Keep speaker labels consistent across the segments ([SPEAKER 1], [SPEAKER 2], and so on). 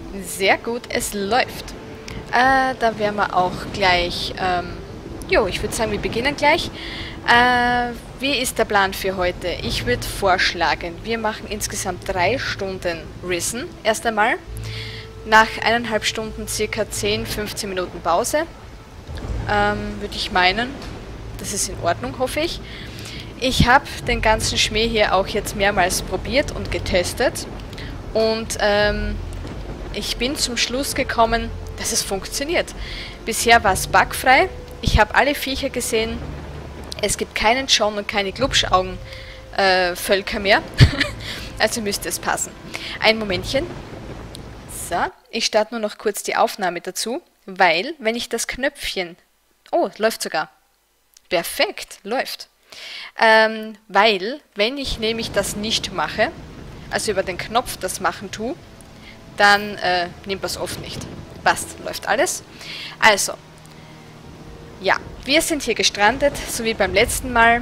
[SPEAKER 1] Sehr gut, es läuft. Da werden wir auch gleich, jo, ich würde sagen, wir beginnen gleich. Wie ist der Plan für heute? Ich würde vorschlagen, wir machen insgesamt 3 Stunden Risen erst einmal. Nach 1,5 Stunden circa 10-15 Minuten Pause. Würde ich meinen. Das ist in Ordnung, hoffe ich. Ich habe den ganzen Schmäh hier auch jetzt mehrmals probiert und getestet. Und ich bin zum Schluss gekommen, dass es funktioniert. Bisher war es bugfrei. Ich habe alle Viecher gesehen. Es gibt keinen John und keine Glubschaugen-Völker mehr. Also müsste es passen. Ein Momentchen. So, ich starte nur noch kurz die Aufnahme dazu, weil, wenn ich das Knöpfchen... Oh, läuft sogar. Perfekt, läuft. Weil, wenn ich nämlich das nicht mache, also über den Knopf das machen tue, dann nimmt das oft nicht. Passt, läuft alles. Also, ja, wir sind hier gestrandet, so wie beim letzten Mal.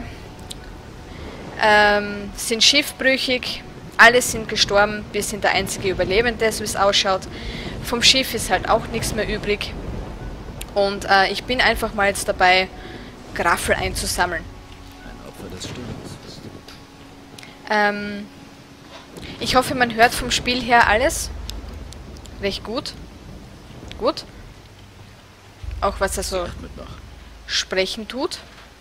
[SPEAKER 1] Sind schiffbrüchig, alle sind gestorben, wir sind der einzige Überlebende, so wie es ausschaut. Vom Schiff ist halt auch nichts mehr übrig. Und ich bin einfach mal jetzt dabei, Graffel einzusammeln.
[SPEAKER 2] Ein Opfer des Sturms.
[SPEAKER 1] Ich hoffe, man hört vom Spiel her alles recht gut. Gut. Auch was er so
[SPEAKER 2] Mit noch.
[SPEAKER 1] sprechen tut.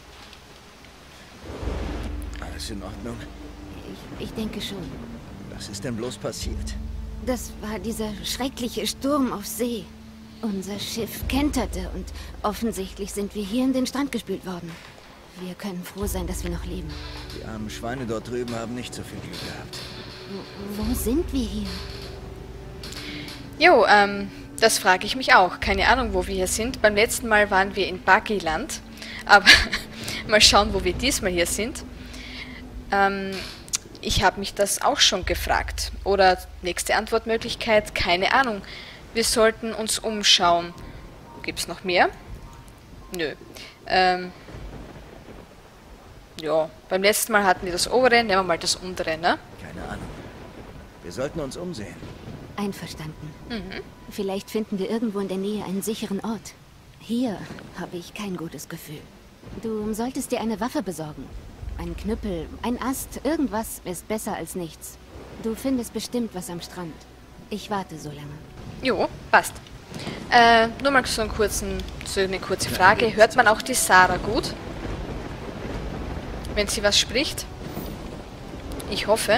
[SPEAKER 2] Alles in Ordnung?
[SPEAKER 3] Ich denke schon.
[SPEAKER 2] Was ist denn bloß passiert?
[SPEAKER 3] Das war dieser schreckliche Sturm auf See. Unser Schiff kenterte und offensichtlich sind wir hier in den Strand gespült worden. Wir können froh sein, dass wir noch leben.
[SPEAKER 2] Die armen Schweine dort drüben haben nicht so viel Glück gehabt.
[SPEAKER 3] Wo sind wir hier?
[SPEAKER 1] Jo, das frage ich mich auch. Keine Ahnung, wo wir hier sind. Beim letzten Mal waren wir in Bagiland. Aber mal schauen, wo wir diesmal hier sind. Ich habe mich das auch schon gefragt. Oder nächste Antwortmöglichkeit, keine Ahnung. Wir sollten uns umschauen. Gibt es noch mehr? Nö. Ja, beim letzten Mal hatten wir das obere, nehmen wir mal das untere, ne?
[SPEAKER 2] Keine Ahnung. Wir sollten uns umsehen.
[SPEAKER 3] Einverstanden. Vielleicht finden wir irgendwo in der Nähe einen sicheren Ort. Hier habe ich kein gutes Gefühl. Du solltest dir eine Waffe besorgen. Ein Knüppel, ein Ast, irgendwas ist besser als nichts. Du findest bestimmt was am Strand. Ich warte so lange.
[SPEAKER 1] Jo, passt. Nur mal so eine kurze Frage. Hört man auch die Sarah gut? Wenn sie was spricht? Ich hoffe.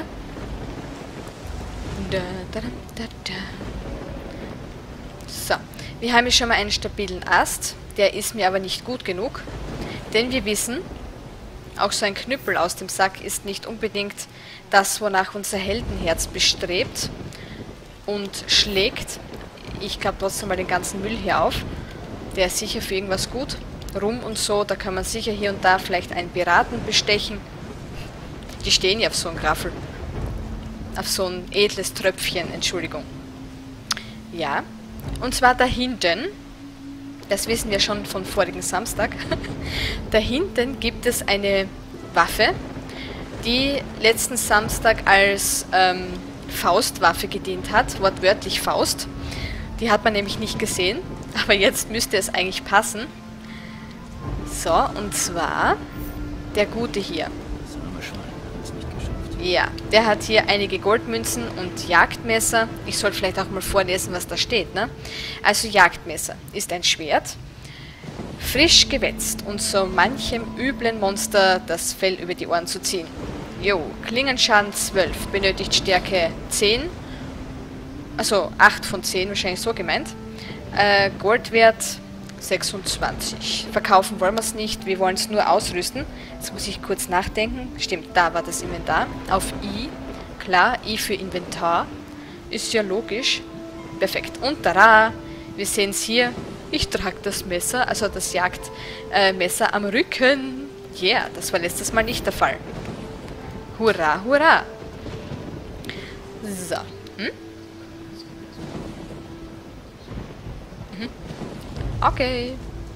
[SPEAKER 1] So, wir haben hier schon mal einen stabilen Ast. Der ist mir aber nicht gut genug. Denn wir wissen, auch so ein Knüppel aus dem Sack ist nicht unbedingt das, wonach unser Heldenherz bestrebt und schlägt. Ich glaube trotzdem mal den ganzen Müll hier auf. Der ist sicher für irgendwas gut. Rum und so, da kann man sicher hier und da vielleicht einen Piraten bestechen. Die stehen ja auf so einen Graffel. Auf so ein edles Tröpfchen, Entschuldigung. Ja, und zwar da hinten, das wissen wir schon von vorigen Samstag, da hinten gibt es eine Waffe, die letzten Samstag als Faustwaffe gedient hat, wortwörtlich Faust. Die hat man nämlich nicht gesehen, aber jetzt müsste es eigentlich passen. So, und zwar der Gute hier.
[SPEAKER 2] Das arme Schwein hat es nicht geschafft.
[SPEAKER 1] Ja, der hat hier einige Goldmünzen und Jagdmesser. Ich soll vielleicht auch mal vorlesen, was da steht, ne? Also Jagdmesser ist ein Schwert, frisch gewetzt und so manchem üblen Monster das Fell über die Ohren zu ziehen. Jo, Klingenschaden 12, benötigt Stärke 10, also 8 von 10 wahrscheinlich so gemeint. Goldwert 26. Verkaufen wollen wir es nicht, wir wollen es nur ausrüsten. Jetzt muss ich kurz nachdenken. Stimmt, da war das Inventar. Auf I. Klar, I für Inventar. Ist ja logisch. Perfekt. Und tada! Wir sehen es hier. Ich trage das Messer, also das Jagdmesser am Rücken. Ja, yeah, das war letztes Mal nicht der Fall. Hurra, hurra! So. Okay.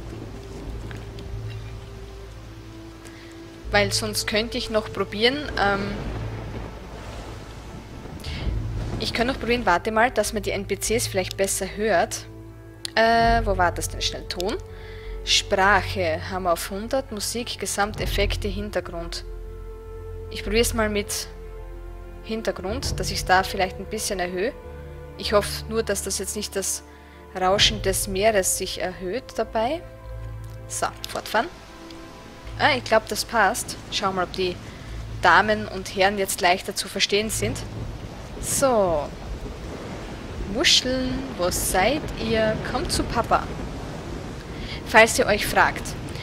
[SPEAKER 1] Weil sonst könnte ich noch probieren. Ich kann noch probieren, warte mal, dass man die NPCs vielleicht besser hört. Wo war das denn schnell? Ton? Sprache haben wir auf 100. Musik, Gesamteffekte, Hintergrund. Ich probiere es mal mit Hintergrund, dass ich es da vielleicht ein bisschen erhöhe. Ich hoffe nur, dass das jetzt nicht das Rauschen des Meeres sich erhöht dabei. So, fortfahren. Ich glaube, das passt. Schauen wir mal, ob die Damen und Herren jetzt leichter zu verstehen sind. So. Muscheln, wo seid ihr? Kommt zu Papa. Falls ihr euch fragt,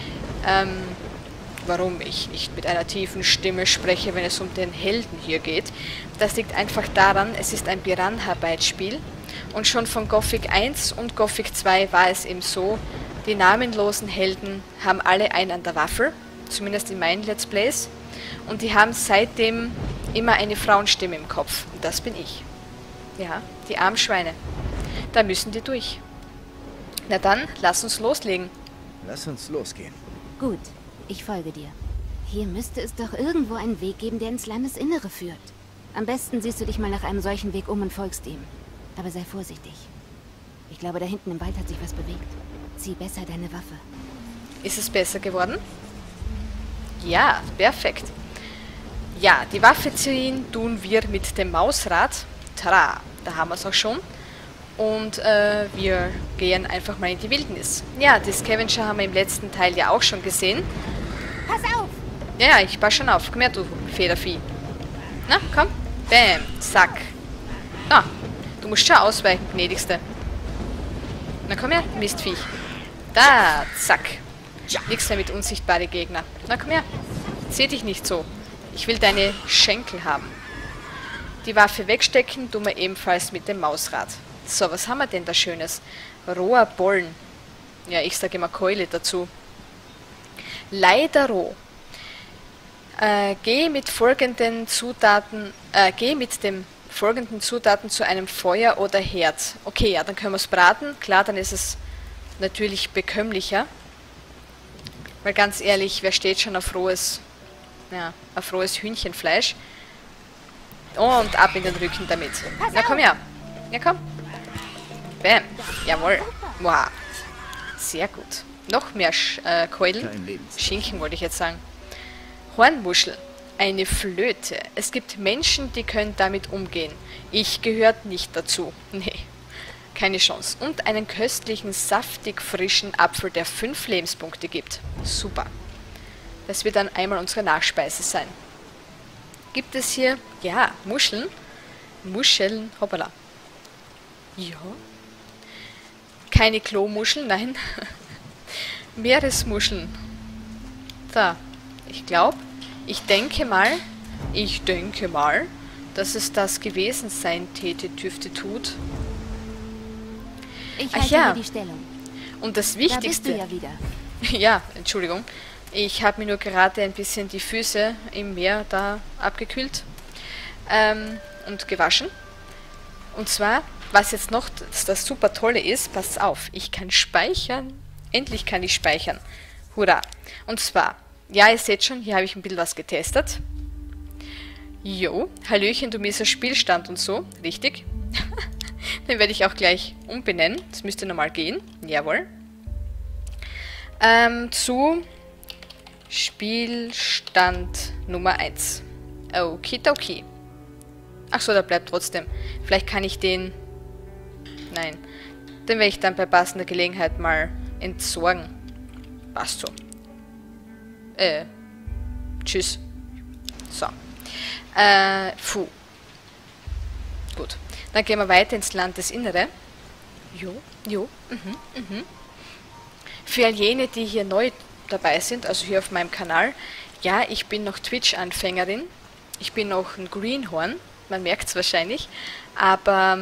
[SPEAKER 1] warum ich nicht mit einer tiefen Stimme spreche, wenn es um den Helden hier geht, das liegt einfach daran, es ist ein Piranha-Byte-Spiel und schon von Gothic 1 und Gothic 2 war es eben so, die namenlosen Helden haben alle einen an der Waffel, zumindest in meinen Let's Plays, und die haben seitdem immer eine Frauenstimme im Kopf, und das bin ich. Ja, die armen Schweine. Da müssen die durch. Na dann, lass uns loslegen.
[SPEAKER 2] Lass uns losgehen.
[SPEAKER 3] Gut, ich folge dir. Hier müsste es doch irgendwo einen Weg geben, der ins Landesinnere führt. Am besten siehst du dich mal nach einem solchen Weg um und folgst ihm. Aber sei vorsichtig. Ich glaube, da hinten im Wald hat sich was bewegt. Zieh besser deine Waffe.
[SPEAKER 1] Ist es besser geworden? Ja, perfekt. Ja, die Waffe ziehen tun wir mit dem Mausrad. Tada, da haben wir es auch schon. Und wir gehen einfach mal in die Wildnis. Ja, die Scavenger haben wir im letzten Teil ja auch schon gesehen.
[SPEAKER 3] Pass auf!
[SPEAKER 1] Ja, ich pass schon auf. Komm her, du Federvieh. Na, komm. Bäm, zack. Ah, du musst schon ausweichen, gnädigste. Na komm her, Mistviech. Da, zack. Nix mehr mit unsichtbaren Gegner. Na komm her. Seh dich nicht so. Ich will deine Schenkel haben. Die Waffe wegstecken tun wir ebenfalls mit dem Mausrad. So, was haben wir denn da Schönes? Roher Bollen. Ja, ich sage immer Keule dazu. Leider roh. Geh mit den folgenden Zutaten zu einem Feuer oder Herd. Okay, ja, dann können wir es braten. Klar, dann ist es natürlich bekömmlicher. Weil ganz ehrlich, wer steht schon auf rohes Hühnchenfleisch? Und ab in den Rücken damit. Na komm her. Ja, komm. Bam. Jawohl. Wow. Sehr gut. Noch mehr Keulen. Schinken wollte ich jetzt sagen. Hornmuschel. Eine Flöte. Es gibt Menschen, die können damit umgehen. Ich gehört nicht dazu. Nee. Keine Chance. Und einen köstlichen, saftig frischen Apfel, der 5 Lebenspunkte gibt. Super. Das wird dann einmal unsere Nachspeise sein. Gibt es hier, ja, Muscheln. Muscheln, hoppala. Ja. Keine Klomuscheln, nein. Meeresmuscheln. Da. Ich denke mal, dass es das gewesen sein tut.
[SPEAKER 3] Ich halte mir die Stellung.
[SPEAKER 1] Und das Wichtigste...
[SPEAKER 3] Da bist du ja wieder.
[SPEAKER 1] Ja, Entschuldigung. Ich habe mir nur gerade ein bisschen die Füße im Meer da abgekühlt und gewaschen. Und zwar, was jetzt noch das super Tolle ist, passt auf, ich kann speichern. Endlich kann ich speichern. Hurra. Und zwar, ja, ihr seht schon, hier habe ich ein bisschen was getestet. Jo, Hallöchen, du mieser Spielstand und so, richtig. Den werde ich auch gleich umbenennen. Das müsste normal gehen. Jawohl. Zu Spielstand Nummer 1. Okidoki. Achso, da bleibt trotzdem. Vielleicht kann ich den... Nein. Den werde ich dann bei passender Gelegenheit mal entsorgen. Passt so. Tschüss. So. Gut. Dann gehen wir weiter ins Landesinnere. Jo. Für all jene, die hier neu dabei sind, also hier auf meinem Kanal, ja, ich bin noch Twitch-Anfängerin. Ich bin noch ein Greenhorn, man merkt es wahrscheinlich, aber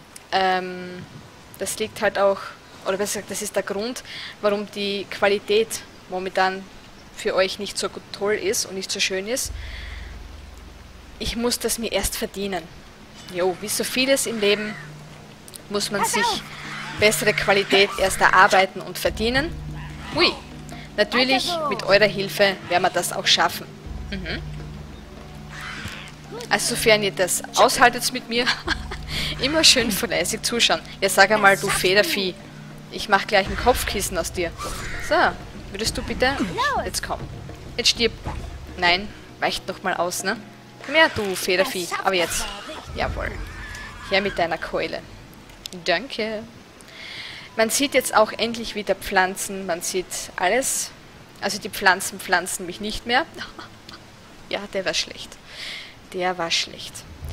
[SPEAKER 1] das liegt halt auch, oder besser gesagt, das ist der Grund, warum die Qualität momentan für euch nicht so toll ist und nicht so schön ist. Ich muss das mir erst verdienen. Jo, wie so vieles im Leben muss man sich bessere Qualität erst erarbeiten und verdienen. Hui, natürlich mit eurer Hilfe werden wir das auch schaffen. Also sofern ihr das aushaltet mit mir, Immer schön fleißig zuschauen. Ja, sag einmal, du Federvieh. Ich mach gleich ein Kopfkissen aus dir. So, würdest du bitte... Jetzt komm. Jetzt stirb. Nein, weicht noch mal aus, ne? Komm her, du Federvieh. Aber jetzt. Jawohl. Her mit deiner Keule. Danke. Man sieht jetzt auch endlich wieder Pflanzen. Man sieht alles. Also die Pflanzen pflanzen mich nicht mehr. Ja, der war schlecht. Der war schlecht.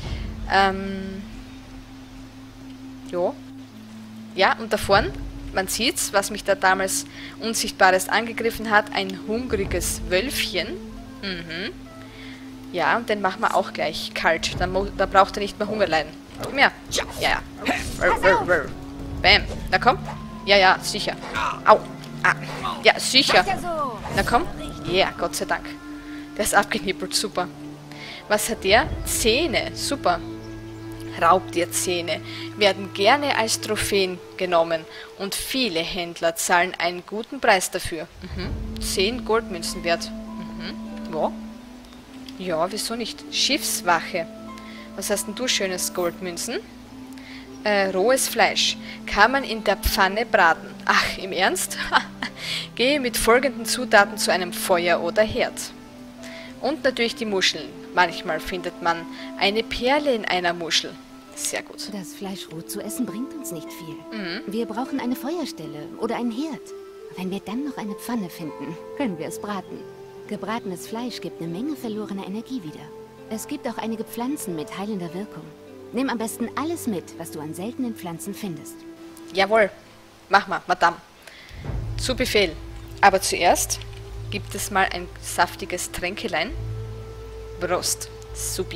[SPEAKER 1] Jo. Ja, und da vorn, man sieht's, was mich da damals Unsichtbares angegriffen hat. Ein hungriges Wölfchen. Mhm. Ja, und den machen wir auch gleich kalt. Da braucht er nicht mehr Hunger leiden. Komm her. Ja, ja. Bam. Na komm. Ja, ja, sicher. Au. Ah. Ja, sicher. Na komm. Ja, yeah, Gott sei Dank. Der ist abgenippelt. Super. Was hat der? Zähne. Super. Raubtierzähne werden gerne als Trophäen genommen und viele Händler zahlen einen guten Preis dafür. 10 Goldmünzen wert. Ja. Ja, wieso nicht? Schiffswache. Was hast denn du schönes Goldmünzen? Rohes Fleisch. Kann man in der Pfanne braten. Ach, im Ernst? Gehe mit folgenden Zutaten zu einem Feuer oder Herd. Und natürlich die Muscheln. Manchmal findet man eine Perle in einer Muschel. Sehr gut.
[SPEAKER 3] Das Fleisch roh zu essen bringt uns nicht viel. Wir brauchen eine Feuerstelle oder einen Herd. Wenn wir dann noch eine Pfanne finden, können wir es braten. Gebratenes Fleisch gibt eine Menge verlorener Energie wieder. Es gibt auch einige Pflanzen mit heilender Wirkung. Nimm am besten alles mit, was du an seltenen Pflanzen findest.
[SPEAKER 1] Jawohl. Mach mal, Madame. Zu Befehl. Aber zuerst gibt es mal ein saftiges Tränkelein. Prost. Supi.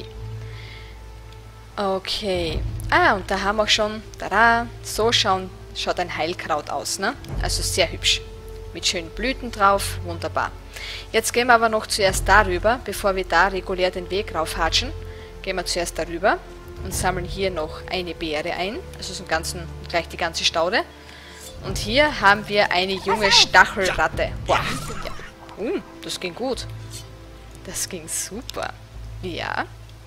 [SPEAKER 1] Okay. Ah, und da haben wir auch schon... Tada! So schaut ein Heilkraut aus, ne? Also sehr hübsch. Mit schönen Blüten drauf. Wunderbar. Jetzt gehen wir aber noch zuerst darüber, bevor wir da regulär den Weg raufhatschen. Gehen wir zuerst darüber und sammeln hier noch eine Beere ein. Also so gleich die ganze Staude. Und hier haben wir eine junge Stachelratte. Boah. Ja. Das ging gut. Das ging super. Ja.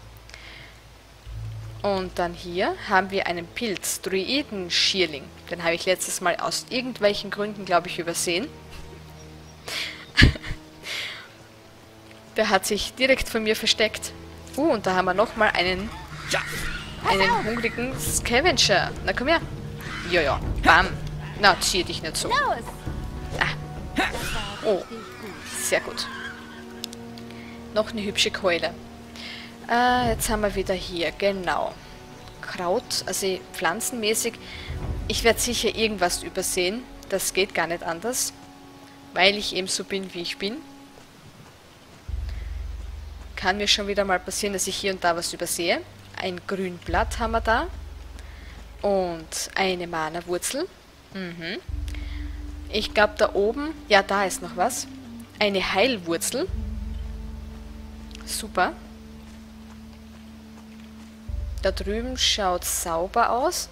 [SPEAKER 1] Und dann hier haben wir einen Pilz, Druidenschierling. Den habe ich letztes Mal aus irgendwelchen Gründen, glaube ich, übersehen. Der hat sich direkt von mir versteckt. Und da haben wir nochmal einen hungrigen Scavenger. Na, komm her. Ja. Bam. Na, zieh dich nicht so. Ah. Oh, sehr gut. Noch eine hübsche Keule. Jetzt haben wir wieder hier, genau. Kraut, also pflanzenmäßig. Ich werde sicher irgendwas übersehen. Das geht gar nicht anders. Weil ich eben so bin, wie ich bin. Kann mir schon wieder mal passieren, dass ich hier und da was übersehe. Ein Grünblatt haben wir da. Und eine Mana-Wurzel. Ich glaube da oben, ja, da ist noch was. Eine Heilwurzel. Super. Da drüben schaut sauber aus.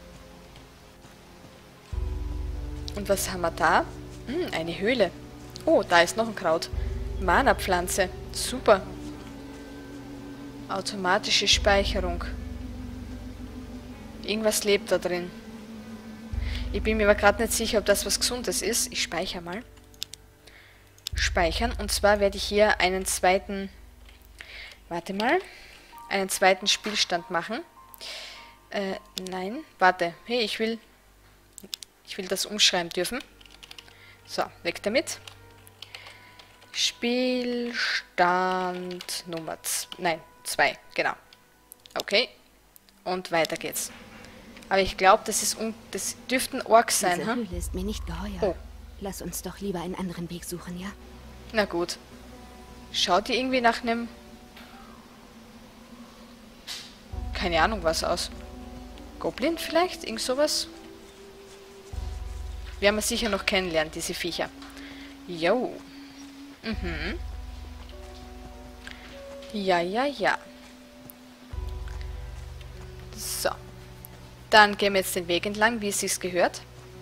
[SPEAKER 1] Und was haben wir da? Eine Höhle. Oh, da ist noch ein Kraut. Mana-Pflanze. Super. Automatische Speicherung. Irgendwas lebt da drin. Ich bin mir aber gerade nicht sicher, ob das was Gesundes ist. Ich speichere mal. Speichern. Und zwar werde ich hier einen zweiten... Warte mal. Einen zweiten Spielstand machen. Nein. Warte. Hey, ich will das umschreiben dürfen. So, weg damit. Spielstand Nummer 2, genau. Okay. Und weiter geht's. Aber ich glaube, das dürften Orks sein,
[SPEAKER 3] Diese Höhle ist mir nicht geheuer.
[SPEAKER 1] Oh.
[SPEAKER 3] Lass uns doch lieber einen anderen Weg suchen, ja?
[SPEAKER 1] Na gut. Schaut die irgendwie nach einem... Keine Ahnung was aus. Goblin vielleicht? Irgend sowas? Werden wir sicher noch kennenlernen, diese Viecher. Jo. Ja. So. Dann gehen wir jetzt den Weg entlang, wie es sich gehört.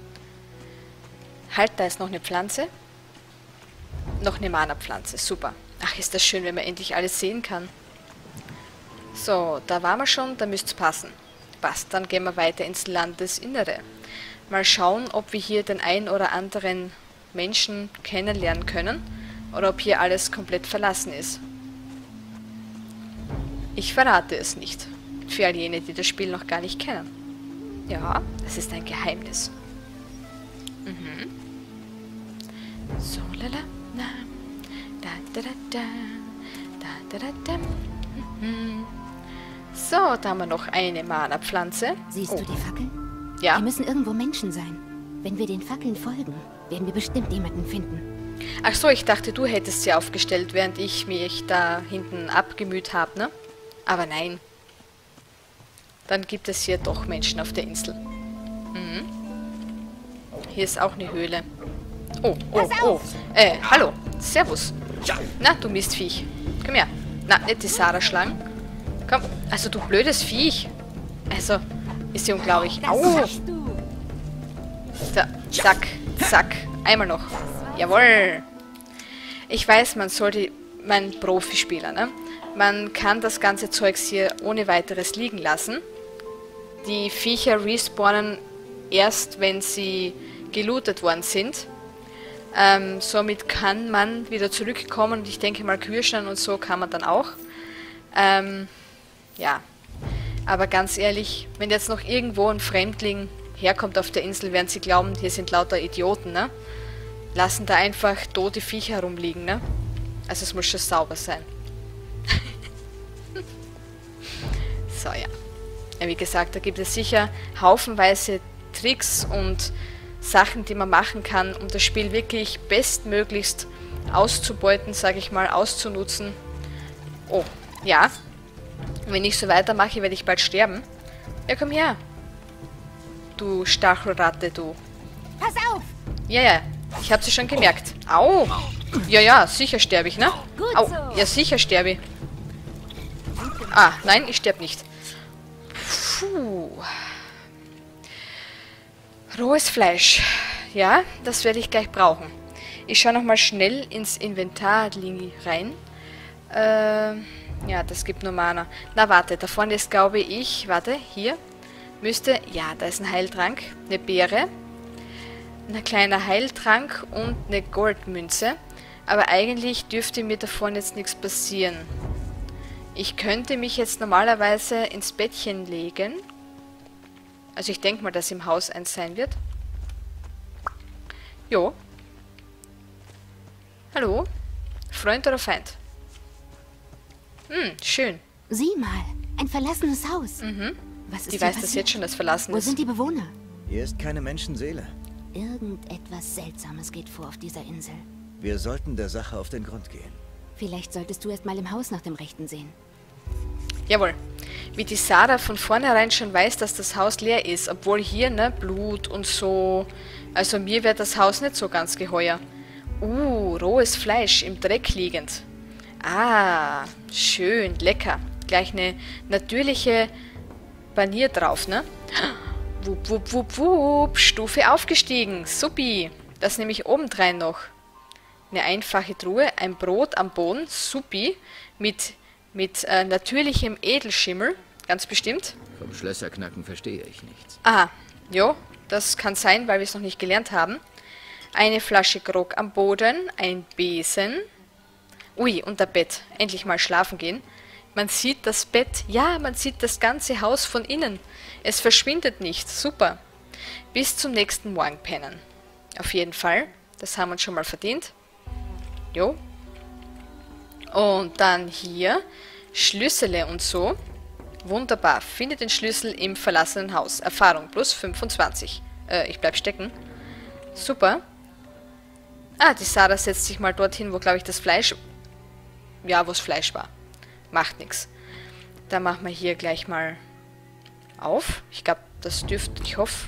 [SPEAKER 1] Halt, da ist noch eine Pflanze. Noch eine Mana-Pflanze. Super. Ach, ist das schön, wenn man endlich alles sehen kann. So, da waren wir schon, da müsste es passen. Passt, dann gehen wir weiter ins Landesinnere. Mal schauen, ob wir hier den einen oder anderen Menschen kennenlernen können oder ob hier alles komplett verlassen ist. Ich verrate es nicht. Für all jene, die das Spiel noch gar nicht kennen. Ja, es ist ein Geheimnis. So, lala, na, da, da, da, da, da, da, da. So, da haben wir noch eine Mana-Pflanze.
[SPEAKER 3] Siehst du die Fackeln?
[SPEAKER 1] Ja.
[SPEAKER 3] Hier müssen irgendwo Menschen sein. Wenn wir den Fackeln folgen, werden wir bestimmt jemanden finden.
[SPEAKER 1] Ach so, ich dachte, du hättest sie aufgestellt, während ich mich da hinten abgemüht habe, ne? Aber nein. Dann gibt es hier doch Menschen auf der Insel. Hier ist auch eine Höhle. Oh, oh, oh. Hallo. Servus. Na, du Mistviech. Komm her. Na, nicht die Sarah schlagen. Komm. Also, du blödes Viech. Also, ist sie unglaublich. Au. Da, zack, zack. Einmal noch. Jawohl. Ich weiß, man sollte... Mein Profispieler, ne? Man kann das ganze Zeugs hier ohne weiteres liegen lassen. Die Viecher respawnen erst, wenn sie gelootet worden sind. Somit kann man wieder zurückkommen und ich denke mal Kirschen und so kann man dann auch. Ja. Aber ganz ehrlich, wenn jetzt noch irgendwo ein Fremdling herkommt auf der Insel, werden sie glauben, hier sind lauter Idioten, ne? Lassen da einfach tote Viecher herumliegen, ne? Also es muss schon sauber sein. So, ja. Ja. Wie gesagt, da gibt es sicher haufenweise Tricks und Sachen, die man machen kann, um das Spiel wirklich bestmöglichst auszubeuten, sage ich mal, auszunutzen. Oh, ja. Wenn ich so weitermache, werde ich bald sterben. Ja, komm her. Du Stachelratte, du.
[SPEAKER 3] Pass auf!
[SPEAKER 1] Ja, ja. Ich habe sie schon gemerkt. Au! Ja, ja, sicher sterbe ich, ne?
[SPEAKER 3] Gut
[SPEAKER 1] Au!
[SPEAKER 3] so.
[SPEAKER 1] Ja, sicher sterbe ich. Ah, nein, ich sterbe nicht. Puh. Rohes Fleisch. Ja, das werde ich gleich brauchen. Ich schaue nochmal schnell ins Inventar rein. Ja, das gibt nur Mana. Na, warte, da vorne ist, glaube ich... Warte, hier. Müsste... Ja, da ist ein Heiltrank. Eine Beere. Ein kleiner Heiltrank und eine Goldmünze. Aber eigentlich dürfte mir davon jetzt nichts passieren. Ich könnte mich jetzt normalerweise ins Bettchen legen. Also ich denke mal, dass im Haus eins sein wird. Jo. Hallo? Freund oder Feind? Schön.
[SPEAKER 3] Sieh mal, ein verlassenes Haus. Was ist
[SPEAKER 1] Die
[SPEAKER 3] hier
[SPEAKER 1] weiß das
[SPEAKER 3] passiert?
[SPEAKER 1] jetzt schon, dass verlassen
[SPEAKER 3] Wo
[SPEAKER 1] ist.
[SPEAKER 3] sind die Bewohner?
[SPEAKER 2] Hier ist keine Menschenseele.
[SPEAKER 3] Irgendetwas Seltsames geht vor auf dieser Insel.
[SPEAKER 2] Wir sollten der Sache auf den Grund gehen.
[SPEAKER 3] Vielleicht solltest du erst mal im Haus nach dem Rechten sehen.
[SPEAKER 1] Jawohl. Wie die Sarah von vornherein schon weiß, dass das Haus leer ist, obwohl hier, ne, Blut und so. Also mir wäre das Haus nicht so ganz geheuer. Rohes Fleisch im Dreck liegend. Ah, schön, lecker. Gleich eine natürliche Panier drauf, ne? Wupp, wupp, wupp, wupp. Stufe aufgestiegen. Supi. Das nehme ich obendrein noch. Eine einfache Truhe, ein Brot am Boden. Supi. Mit natürlichem Edelschimmel. Ganz bestimmt.
[SPEAKER 4] Vom Schlösserknacken verstehe ich nichts.
[SPEAKER 1] Aha. Jo, das kann sein, weil wir es noch nicht gelernt haben. Eine Flasche Grog am Boden. Ein Besen. Ui, unter Bett. Endlich mal schlafen gehen. Man sieht das Bett. Ja, man sieht das ganze Haus von innen. Es verschwindet nicht. Super. Bis zum nächsten Morgen pennen. Auf jeden Fall. Das haben wir uns schon mal verdient. Jo. Und dann hier Schlüssele und so. Wunderbar. Finde den Schlüssel im verlassenen Haus. Erfahrung plus 25. Ich bleib stecken. Super. Ah, die Sarah setzt sich mal dorthin, wo, glaube ich, das Fleisch... Ja, wo das Fleisch war. Macht nichts. Dann machen wir hier gleich mal auf. Ich glaube, das dürfte... Ich hoffe...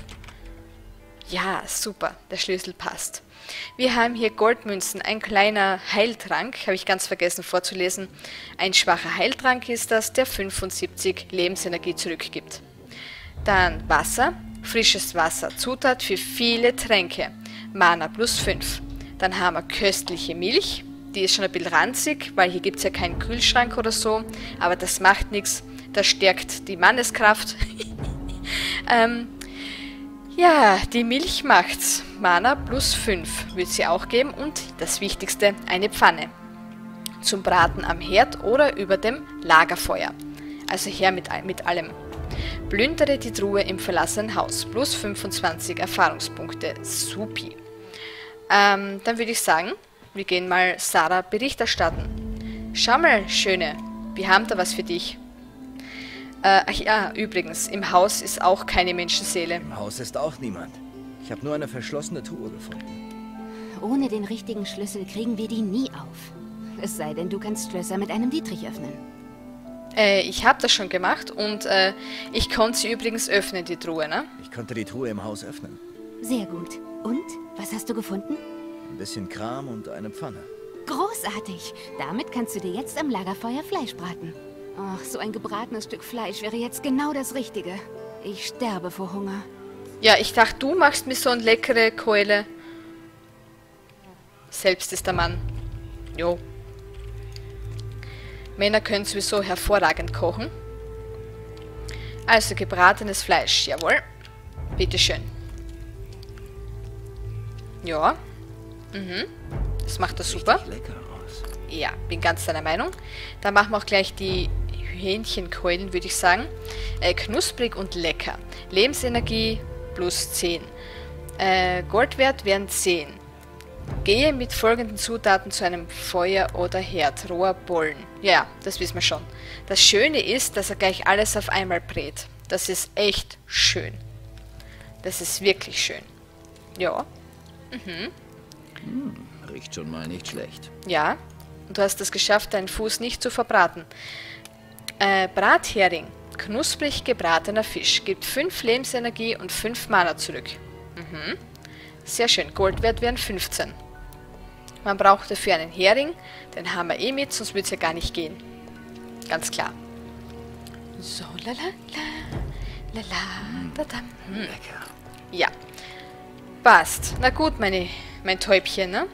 [SPEAKER 1] Ja, super. Der Schlüssel passt. Wir haben hier Goldmünzen, ein kleiner Heiltrank, habe ich ganz vergessen vorzulesen. Ein schwacher Heiltrank ist das, der 75 Lebensenergie zurückgibt. Dann Wasser, frisches Wasser, Zutat für viele Tränke, Mana plus 5. Dann haben wir köstliche Milch, die ist schon ein bisschen ranzig, weil hier gibt es ja keinen Kühlschrank oder so, aber das macht nichts, das stärkt die Manneskraft. Ja, die Milch macht's. Mana plus 5 wird sie auch geben und das Wichtigste, eine Pfanne. Zum Braten am Herd oder über dem Lagerfeuer. Also her mit allem. Plündere die Truhe im verlassenen Haus. Plus 25 Erfahrungspunkte. Supi. Dann würde ich sagen, wir gehen mal Sarah Bericht erstatten. Schau mal, Schöne, wir haben da was für dich. Ach ja, übrigens, im Haus ist auch keine Menschenseele.
[SPEAKER 2] Im Haus ist auch niemand. Ich habe nur eine verschlossene Truhe gefunden.
[SPEAKER 3] Ohne den richtigen Schlüssel kriegen wir die nie auf. Es sei denn, du kannst Schlösser mit einem Dietrich öffnen.
[SPEAKER 1] Ich habe das schon gemacht und ich konnte sie übrigens öffnen, die Truhe, ne?
[SPEAKER 2] Ich konnte die Truhe im Haus öffnen.
[SPEAKER 3] Sehr gut. Und? Was hast du gefunden?
[SPEAKER 2] Ein bisschen Kram und eine Pfanne.
[SPEAKER 3] Großartig. Damit kannst du dir jetzt am Lagerfeuer Fleisch braten. Ach, so ein gebratenes Stück Fleisch wäre jetzt genau das Richtige. Ich sterbe vor Hunger.
[SPEAKER 1] Ja, ich dachte, du machst mir so eine leckere Keule. Selbst ist der Mann. Jo. Männer können sowieso hervorragend kochen. Also gebratenes Fleisch, jawohl. Bitteschön. Ja. Das macht er super.
[SPEAKER 2] Richtig lecker aus.
[SPEAKER 1] Ja, bin ganz deiner Meinung. Dann machen wir auch gleich die Hähnchenkeulen, würde ich sagen. Knusprig und lecker. Lebensenergie plus 10. Goldwert wären 10. Gehe mit folgenden Zutaten zu einem Feuer oder Herd. Roher Bollen. Ja, das wissen wir schon. Das Schöne ist, dass er gleich alles auf einmal brät. Das ist echt schön. Das ist wirklich schön. Ja.
[SPEAKER 4] Riecht schon mal nicht schlecht.
[SPEAKER 1] Ja. Und du hast es geschafft, deinen Fuß nicht zu verbraten. Brathering. Knusprig gebratener Fisch. Gibt 5 Lebensenergie und 5 Mana zurück. Sehr schön. Goldwert wären 15. Man braucht dafür einen Hering. Den haben wir eh mit, sonst würde es ja gar nicht gehen. Ganz klar. So, lala, dadam.
[SPEAKER 2] Lecker.
[SPEAKER 1] Ja. Passt. Na gut, mein Täubchen, ne?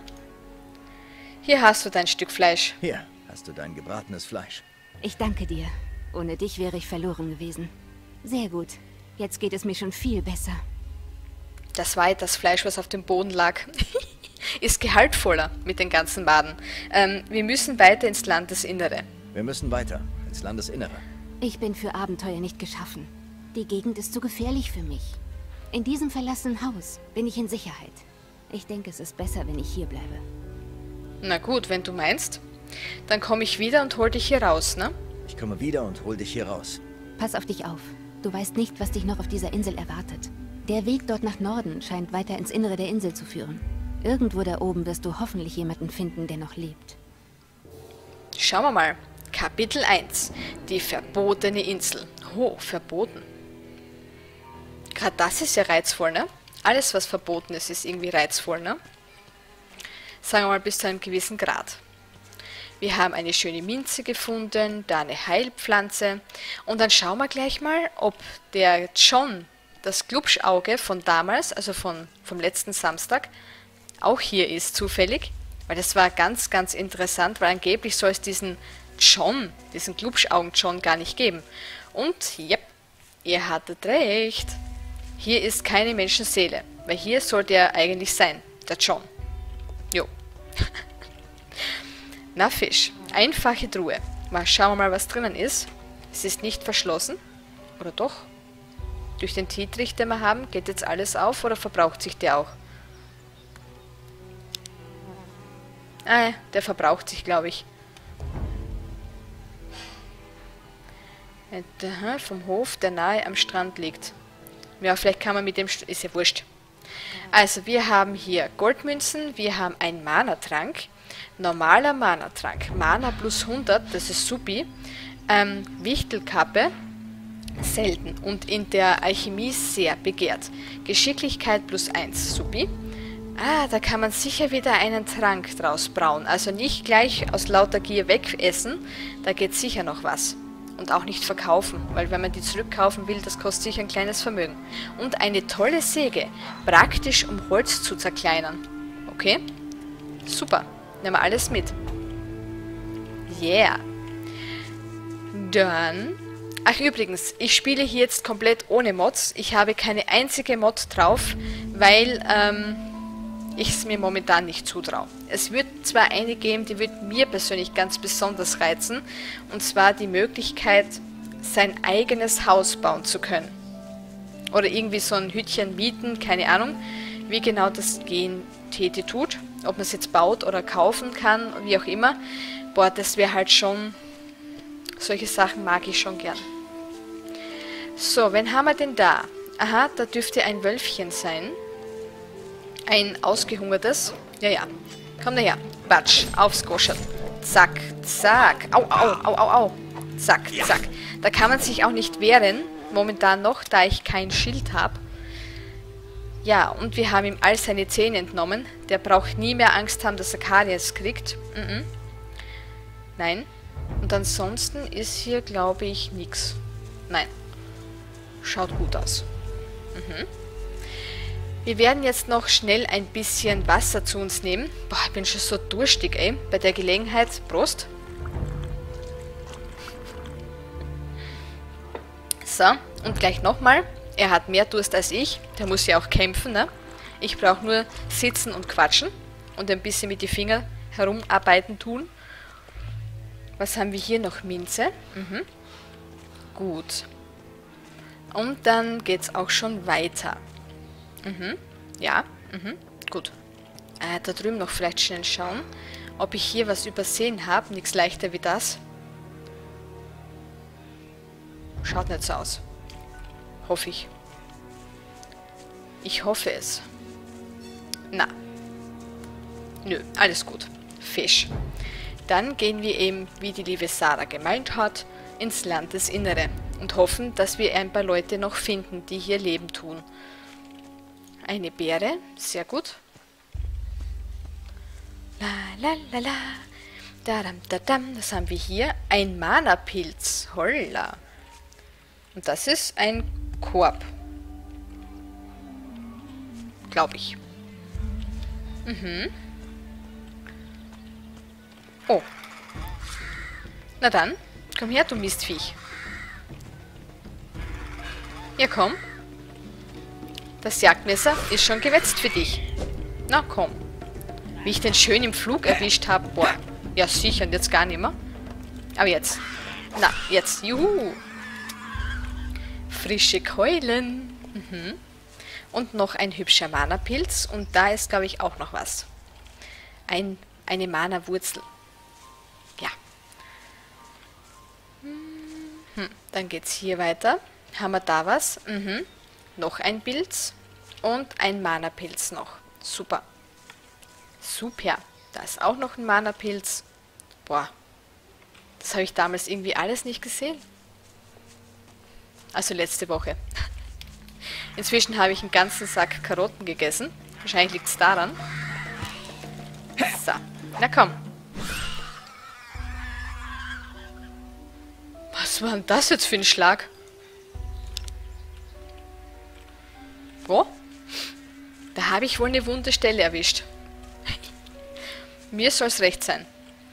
[SPEAKER 1] Hier hast du dein Stück Fleisch.
[SPEAKER 2] Hier hast du dein gebratenes Fleisch.
[SPEAKER 3] Ich danke dir. Ohne dich wäre ich verloren gewesen. Sehr gut. Jetzt geht es mir schon viel besser.
[SPEAKER 1] Das war das Fleisch, was auf dem Boden lag. Ist gehaltvoller mit den ganzen Maden. Wir müssen weiter ins Landesinnere.
[SPEAKER 2] Wir müssen weiter, ins Landesinnere.
[SPEAKER 3] Ich bin für Abenteuer nicht geschaffen. Die Gegend ist zu gefährlich für mich. In diesem verlassenen Haus bin ich in Sicherheit. Ich denke, es ist besser, wenn ich hier bleibe.
[SPEAKER 1] Na gut, wenn du meinst. Dann komme ich wieder und hol dich hier raus, ne?
[SPEAKER 2] Ich komme wieder und hol dich hier raus.
[SPEAKER 3] Pass auf dich auf. Du weißt nicht, was dich noch auf dieser Insel erwartet. Der Weg dort nach Norden scheint weiter ins Innere der Insel zu führen. Irgendwo da oben wirst du hoffentlich jemanden finden, der noch lebt.
[SPEAKER 1] Schauen wir mal. Kapitel 1. Die verbotene Insel. Oh, verboten. Gerade das ist ja reizvoll, ne? Alles, was verboten ist, ist irgendwie reizvoll, ne? Sagen wir mal bis zu einem gewissen Grad. Wir haben eine schöne Minze gefunden, da eine Heilpflanze. Und dann schauen wir gleich mal, ob der John, das Glubschauge von damals, also vom letzten Samstag, auch hier ist, zufällig. Weil das war ganz, ganz interessant, weil angeblich soll es diesen John, diesen Glubschaugen-John gar nicht geben. Und, yep, ihr hattet recht. Hier ist keine Menschenseele, weil hier sollte er eigentlich sein, der John. Jo. Na Fisch, einfache Truhe. Mal schauen wir mal, was drinnen ist. Es ist nicht verschlossen. Oder doch? Durch den Dietrich, den wir haben, geht jetzt alles auf oder verbraucht sich der auch? Ah, der verbraucht sich, glaube ich. Vom Hof, der nahe am Strand liegt. Ja, vielleicht kann man mit dem... Ist ja wurscht. Also, wir haben hier Goldmünzen, wir haben einen Mana-Trank. Normaler Mana-Trank. Mana plus 100, das ist supi. Wichtelkappe, selten. Und in der Alchemie sehr begehrt. Geschicklichkeit plus 1, supi. Ah, da kann man sicher wieder einen Trank draus brauen. Also nicht gleich aus lauter Gier wegessen, da geht sicher noch was. Und auch nicht verkaufen, weil wenn man die zurückkaufen will, das kostet sicher ein kleines Vermögen. Und eine tolle Säge, praktisch um Holz zu zerkleinern. Okay? Super, nehmen wir alles mit. Yeah. Dann Ach übrigens, ich spiele hier jetzt komplett ohne Mods. Ich habe keine einzige Mod drauf, weil ich es mir momentan nicht zutraue. Es wird zwar eine geben, die wird mir persönlich ganz besonders reizen, und zwar die Möglichkeit, sein eigenes Haus bauen zu können. Oder irgendwie so ein Hütchen mieten, keine Ahnung, wie genau das gehen tut. Ob man es jetzt baut oder kaufen kann, wie auch immer. Boah, das wäre halt schon... Solche Sachen mag ich schon gern. So, wen haben wir denn da? Aha, da dürfte ein Wölfchen sein. Ein ausgehungertes. Ja, ja. Komm daher. Batsch, aufs Goschert. Zack, zack. Au, au, au, au, au. Zack, zack. Da kann man sich auch nicht wehren. Momentan noch, da ich kein Schild habe. Ja, und wir haben ihm all seine Zähne entnommen. Der braucht nie mehr Angst haben, dass er Karies kriegt. Nein. Und ansonsten ist hier, glaube ich, nichts. Nein. Schaut gut aus. Wir werden jetzt noch schnell ein bisschen Wasser zu uns nehmen. Boah, ich bin schon so durstig, ey. Bei der Gelegenheit. Prost. So, und gleich nochmal. Er hat mehr Durst als ich. Der muss ja auch kämpfen, ne? Ich brauche nur sitzen und quatschen. Und ein bisschen mit den Fingern herumarbeiten tun. Was haben wir hier noch? Minze. Gut. Und dann geht's auch schon weiter. Ja. Gut. Da drüben noch vielleicht schnell schauen, ob ich hier was übersehen habe. Nichts leichter wie das. Schaut nicht so aus. Hoffe ich. Ich hoffe es. Na. Nö, alles gut. Fisch. Dann gehen wir eben, wie die liebe Sarah gemeint hat, ins Landesinnere und hoffen, dass wir ein paar Leute noch finden, die hier Leben tun. Eine Beere, sehr gut. La la la la. Dadam, dadam. Das haben wir hier. Ein Mana-Pilz. Holla. Und das ist ein Korb. Glaube ich. Oh. Na dann, komm her, du Mistviech. Ja, komm. Das Jagdmesser ist schon gewetzt für dich. Na, komm. Wie ich den schön im Flug erwischt habe. Boah. Ja, sicher, und jetzt gar nicht mehr. Aber jetzt. Na, jetzt. Juhu. Frische Keulen. Und noch ein hübscher Mana-Pilz. Und da ist, glaube ich, auch noch was. Eine Mana-Wurzel. Ja. Dann geht's hier weiter. Haben wir da was? Noch ein Pilz. Und ein Mana-Pilz noch. Super. Super. Da ist auch noch ein Mana-Pilz. Boah. Das habe ich damals irgendwie alles nicht gesehen. Also letzte Woche. Inzwischen habe ich einen ganzen Sack Karotten gegessen. Wahrscheinlich liegt es daran. So. Na komm. Was war denn das jetzt für ein Schlag? Wo? Da habe ich wohl eine wunde Stelle erwischt. Mir soll es recht sein.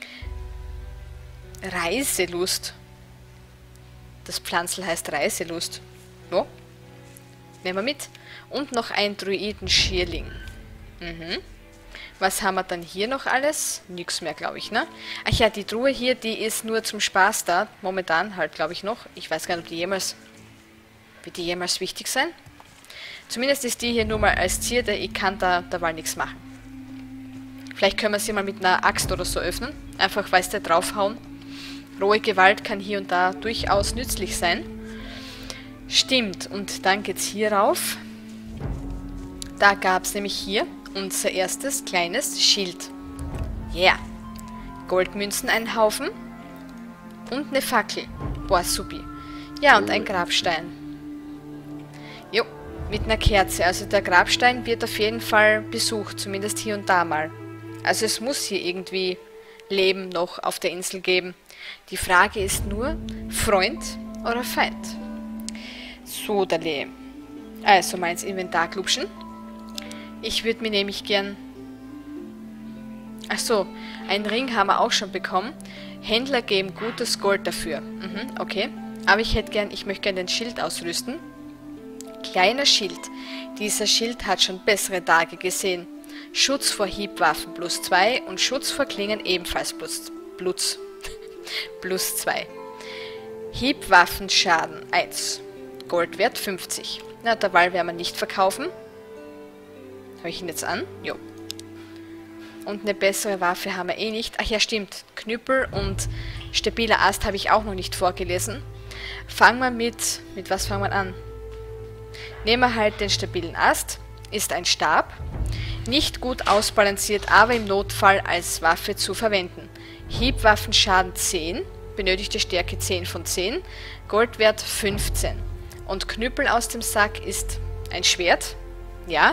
[SPEAKER 1] Reiselust. Das Pflanzel heißt Reiselust. Wo? Nehmen wir mit. Und noch ein Druidenschierling. Was haben wir dann hier noch alles? Nix mehr, glaube ich, ne? Ach ja, die Truhe hier, die ist nur zum Spaß da. Momentan halt, glaube ich, noch. Ich weiß gar nicht, ob die jemals... Wird die jemals wichtig sein? Zumindest ist die hier nur mal als Zierde. Ich kann da mal nichts machen. Vielleicht können wir sie mal mit einer Axt oder so öffnen. Einfach, weißt du, draufhauen. Rohe Gewalt kann hier und da durchaus nützlich sein. Stimmt, und dann geht's hier rauf. Da gab es nämlich hier unser erstes kleines Schild. Yeah. Goldmünzen einen Haufen. Und eine Fackel. Boah, supi. Ja, und ein Grabstein. Jo, mit einer Kerze. Also der Grabstein wird auf jeden Fall besucht, zumindest hier und da mal. Also es muss hier irgendwie Leben noch auf der Insel geben. Die Frage ist nur, Freund oder Feind? So, Dale. Also mal ins Inventar klupschen. Ich würde mir nämlich gern... Achso, einen Ring haben wir auch schon bekommen. Händler geben gutes Gold dafür. Okay. Aber ich möchte gern den Schild ausrüsten. Kleiner Schild. Dieser Schild hat schon bessere Tage gesehen. Schutz vor Hiebwaffen +2 und Schutz vor Klingen ebenfalls +2. Hiebwaffenschaden 1. Goldwert 50. Na, der Wall werden wir nicht verkaufen. Habe ich ihn jetzt an? Jo. Und eine bessere Waffe haben wir eh nicht. Ach ja, stimmt. Knüppel und stabiler Ast habe ich auch noch nicht vorgelesen. Fangen wir mit was fangen wir an? Nehmen wir halt den stabilen Ast. Ist ein Stab. Nicht gut ausbalanciert, aber im Notfall als Waffe zu verwenden. Hiebwaffenschaden 10. Benötigte Stärke 10 von 10. Goldwert 15. Und Knüppel aus dem Sack ist ein Schwert. Ja.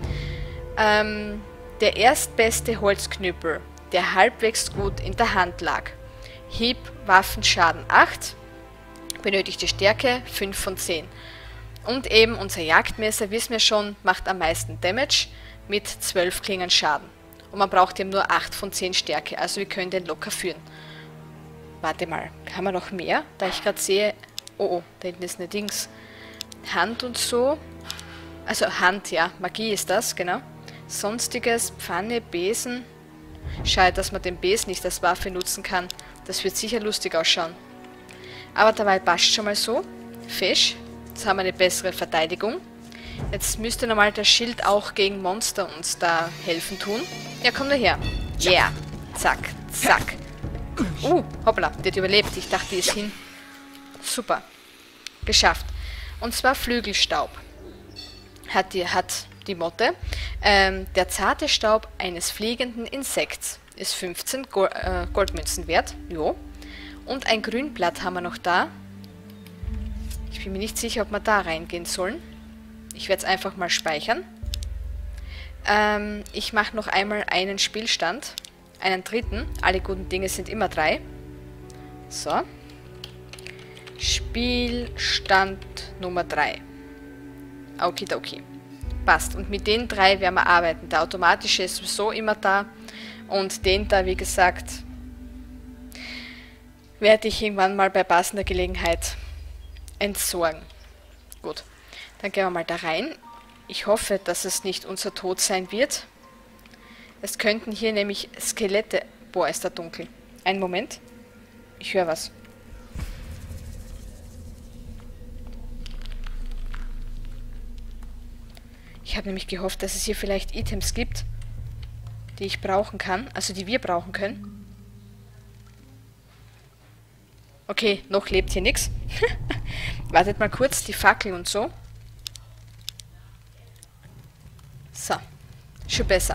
[SPEAKER 1] Der erstbeste Holzknüppel, der halbwegs gut in der Hand lag. Hiebwaffenschaden 8. Benötigte Stärke 5 von 10. Und eben unser Jagdmesser, wissen wir schon, macht am meisten Damage mit 12 Klingen Schaden. Und man braucht eben nur 8 von 10 Stärke, also wir können den locker führen. Warte mal, haben wir noch mehr? Da ich gerade sehe, oh, da hinten ist eine Dings. Hand und so. Also Hand, ja, Magie ist das, genau. Sonstiges, Pfanne, Besen. Schade, dass man den Besen nicht als Waffe nutzen kann. Das wird sicher lustig ausschauen. Aber dabei passt schon mal so. Fisch. Jetzt haben wir eine bessere Verteidigung. Jetzt müsste normal der Schild auch gegen Monster uns da helfen tun. Ja, komm daher. Yeah. Zack, zack. Hoppla, die hat überlebt. Ich dachte, die ist hin. Super. Geschafft. Und zwar Flügelstaub. Hat die Motte. Der zarte Staub eines fliegenden Insekts ist 15 Goldmünzen wert. Jo. Und ein Grünblatt haben wir noch da. Ich bin mir nicht sicher, ob wir da reingehen sollen. Ich werde es einfach mal speichern. Ich mache noch einmal einen Spielstand. Einen dritten. Alle guten Dinge sind immer 3. So. Spielstand Nummer 3. Okidoki. Passt. Und mit den 3 werden wir arbeiten. Der automatische ist sowieso immer da. Und den da, wie gesagt, werde ich irgendwann mal bei passender Gelegenheit entsorgen. Gut. Dann gehen wir mal da rein. Ich hoffe, dass es nicht unser Tod sein wird. Es könnten hier nämlich Skelette... Boah, ist da dunkel. Einen Moment. Ich höre was. Ich habe nämlich gehofft, dass es hier vielleicht Items gibt, die ich brauchen kann. Also die wir brauchen können. Okay, noch lebt hier nichts. Wartet mal kurz, die Fackel und so. So, schon besser.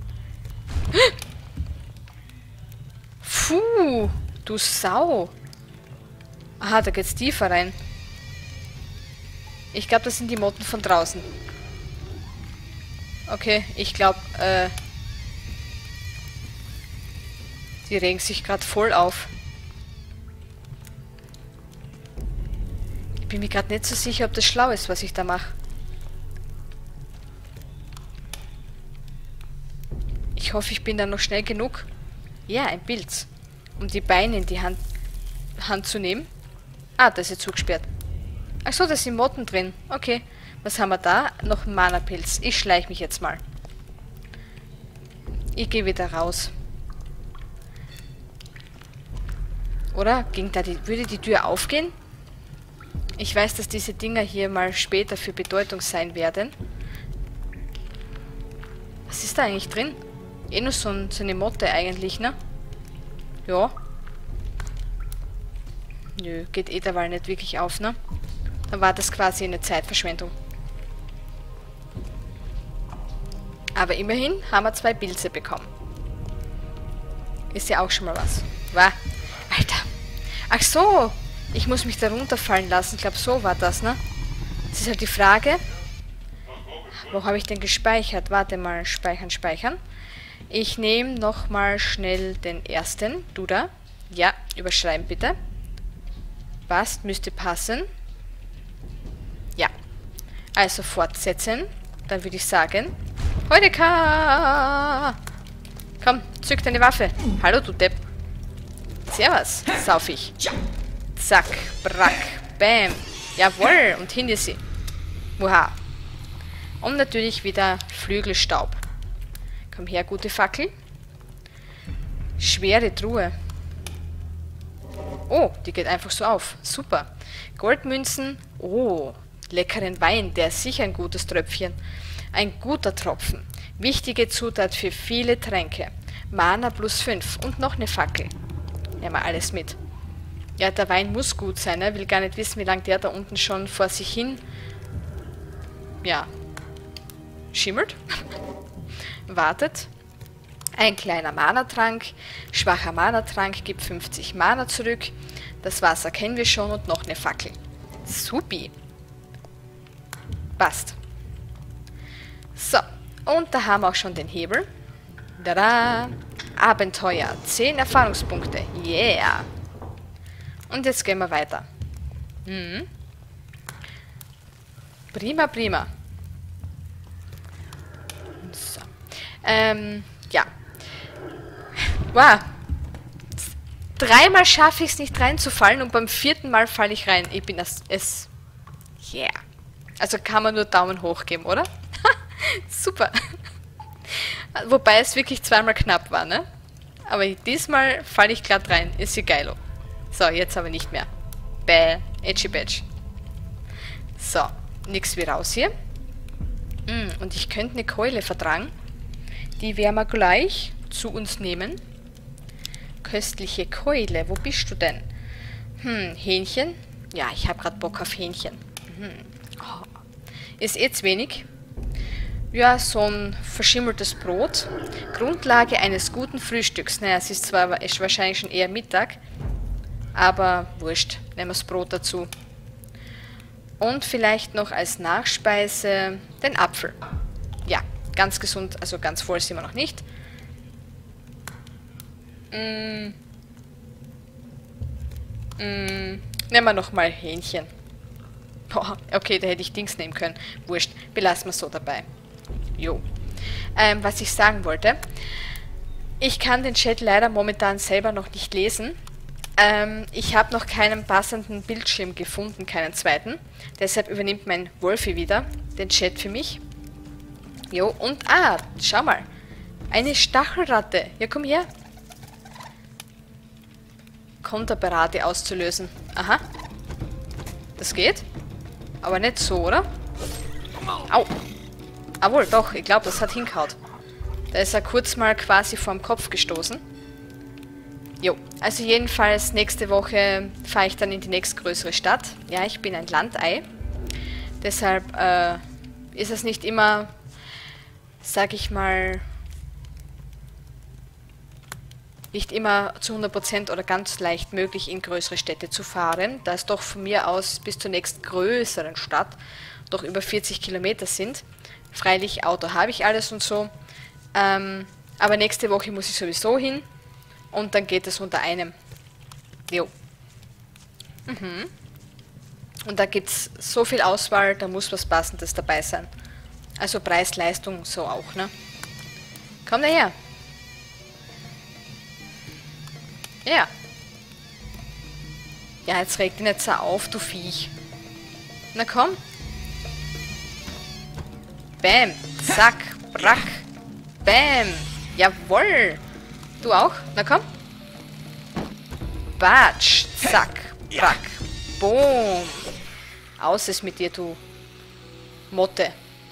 [SPEAKER 1] Puh, du Sau. Aha, da geht's tiefer rein. Ich glaube, das sind die Motten von draußen. Okay, ich glaube, die regen sich gerade voll auf. Ich bin mir gerade nicht so sicher, ob das schlau ist, was ich da mache. Ich hoffe, ich bin da noch schnell genug. Ja, ein Pilz. Um die Beine in die Hand zu nehmen. Ah, da ist jetzt zugesperrt. Achso, da sind Motten drin. Okay. Was haben wir da? Noch ein Mana-Pilz. Ich schleiche mich jetzt mal. Ich gehe wieder raus. Oder? Würde die Tür aufgehen? Ich weiß, dass diese Dinger hier mal später für Bedeutung sein werden. Was ist da eigentlich drin? Eh nur so eine Motte eigentlich, ne? Ja. Nö, geht eh derweil nicht wirklich auf, ne? Dann war das quasi eine Zeitverschwendung. Aber immerhin haben wir 2 Pilze bekommen. Ist ja auch schon mal was. Wow. Alter. Ach so. Ich muss mich da runterfallen lassen. Ich glaube, so war das, ne? Das ist halt die Frage. Wo habe ich denn gespeichert? Warte mal. Speichern, speichern. Ich nehme nochmal schnell den ersten. Du da. Ja, überschreiben bitte. Passt, müsste passen. Ja. Also fortsetzen. Dann würde ich sagen... Heudeka! Komm, zück deine Waffe. Hallo, du Depp. Servus, Saufig. Zack, brack, bam. Jawohl, und hin ist sie. Oha. Und natürlich wieder Flügelstaub. Komm her, gute Fackel. Schwere Truhe. Oh, die geht einfach so auf. Super. Goldmünzen. Oh, leckeren Wein. Der ist sicher ein gutes Tröpfchen. Ein guter Tropfen. Wichtige Zutat für viele Tränke. Mana +5 und noch eine Fackel. Nehmen wir alles mit. Ja, der Wein muss gut sein. Ne? Will gar nicht wissen, wie lange der da unten schon vor sich hin, ja, schimmert. Wartet. Ein kleiner Mana-Trank. Schwacher Mana-Trank gibt 50 Mana zurück. Das Wasser kennen wir schon und noch eine Fackel. Supi. Passt. So, und da haben wir auch schon den Hebel. Tada! Abenteuer. 10 Erfahrungspunkte. Yeah! Und jetzt gehen wir weiter. Prima, prima. So. Ja. Wow. Dreimal schaffe ich es nicht reinzufallen und beim 4. Mal falle ich rein. Ich bin es. Yeah. Also kann man nur Daumen hoch geben, oder? Super. Wobei es wirklich zweimal knapp war, ne? Aber diesmal falle ich glatt rein. Ist sie geilo. So, jetzt aber nicht mehr. Bäh. Edgy Badge. So. Nix wie raus hier. Und ich könnte eine Keule vertragen. Die werden wir gleich zu uns nehmen. Köstliche Keule. Wo bist du denn? Hähnchen. Ja, ich habe gerade Bock auf Hähnchen. Oh. Ist eh zu wenig. Ja, so ein verschimmeltes Brot. Grundlage eines guten Frühstücks. Naja, es ist zwar ist wahrscheinlich schon eher Mittag, aber wurscht. Nehmen wir das Brot dazu. Und vielleicht noch als Nachspeise den Apfel. Ja, ganz gesund, also ganz voll sind wir noch nicht. Nehmen wir nochmal Hähnchen. Boah, okay, da hätte ich Dings nehmen können. Wurscht, belassen wir es so dabei. Jo. Was ich sagen wollte. Ich kann den Chat leider momentan selber noch nicht lesen. Ich habe noch keinen passenden Bildschirm gefunden, keinen zweiten. Deshalb übernimmt mein Wolfi wieder den Chat für mich. Jo, und schau mal. Eine Stachelratte. Ja, komm her. Konterparade auszulösen. Aha. Das geht. Aber nicht so, oder? Au. Jawohl, doch. Ich glaube, das hat hingehaut. Da ist er kurz mal quasi vorm Kopf gestoßen. Jo, also jedenfalls nächste Woche fahre ich dann in die nächstgrößere Stadt. Ja, ich bin ein Landei. Deshalb ist es nicht immer, sag ich mal, nicht immer zu 100% oder ganz leicht möglich, in größere Städte zu fahren, da es doch von mir aus bis zur nächstgrößeren Stadt doch über 40 Kilometer sind. Freilich, Auto habe ich alles und so. Aber nächste Woche muss ich sowieso hin. Und dann geht es unter einem. Jo. Und da gibt es so viel Auswahl, da muss was Passendes dabei sein. Also Preis-Leistung so auch, ne? Komm daher. Ja. Ja, jetzt reg dich nicht so auf, du Viech. Na komm. Bäm. Zack. Brack. Bäm. Jawohl. Du auch? Na komm. Batsch. Zack. Brack. Boom. Aus ist mit dir, du Motte.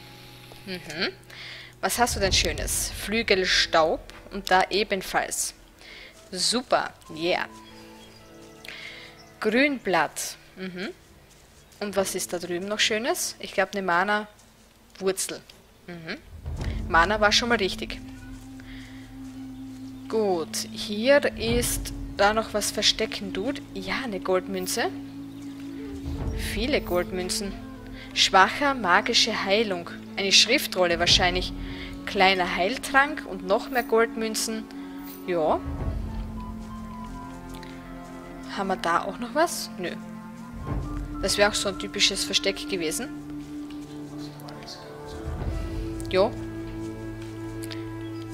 [SPEAKER 1] Was hast du denn Schönes? Flügelstaub und da ebenfalls. Super. Yeah. Grünblatt. Und was ist da drüben noch Schönes? Ich glaube eine Mana-Wurzel. Mana war schon mal richtig. Gut, hier ist da noch was verstecken, Dude. Ja, eine Goldmünze. Viele Goldmünzen. Schwacher magische Heilung. Eine Schriftrolle wahrscheinlich. Kleiner Heiltrank und noch mehr Goldmünzen. Ja. Haben wir da auch noch was? Nö. Das wäre auch so ein typisches Versteck gewesen. Jo.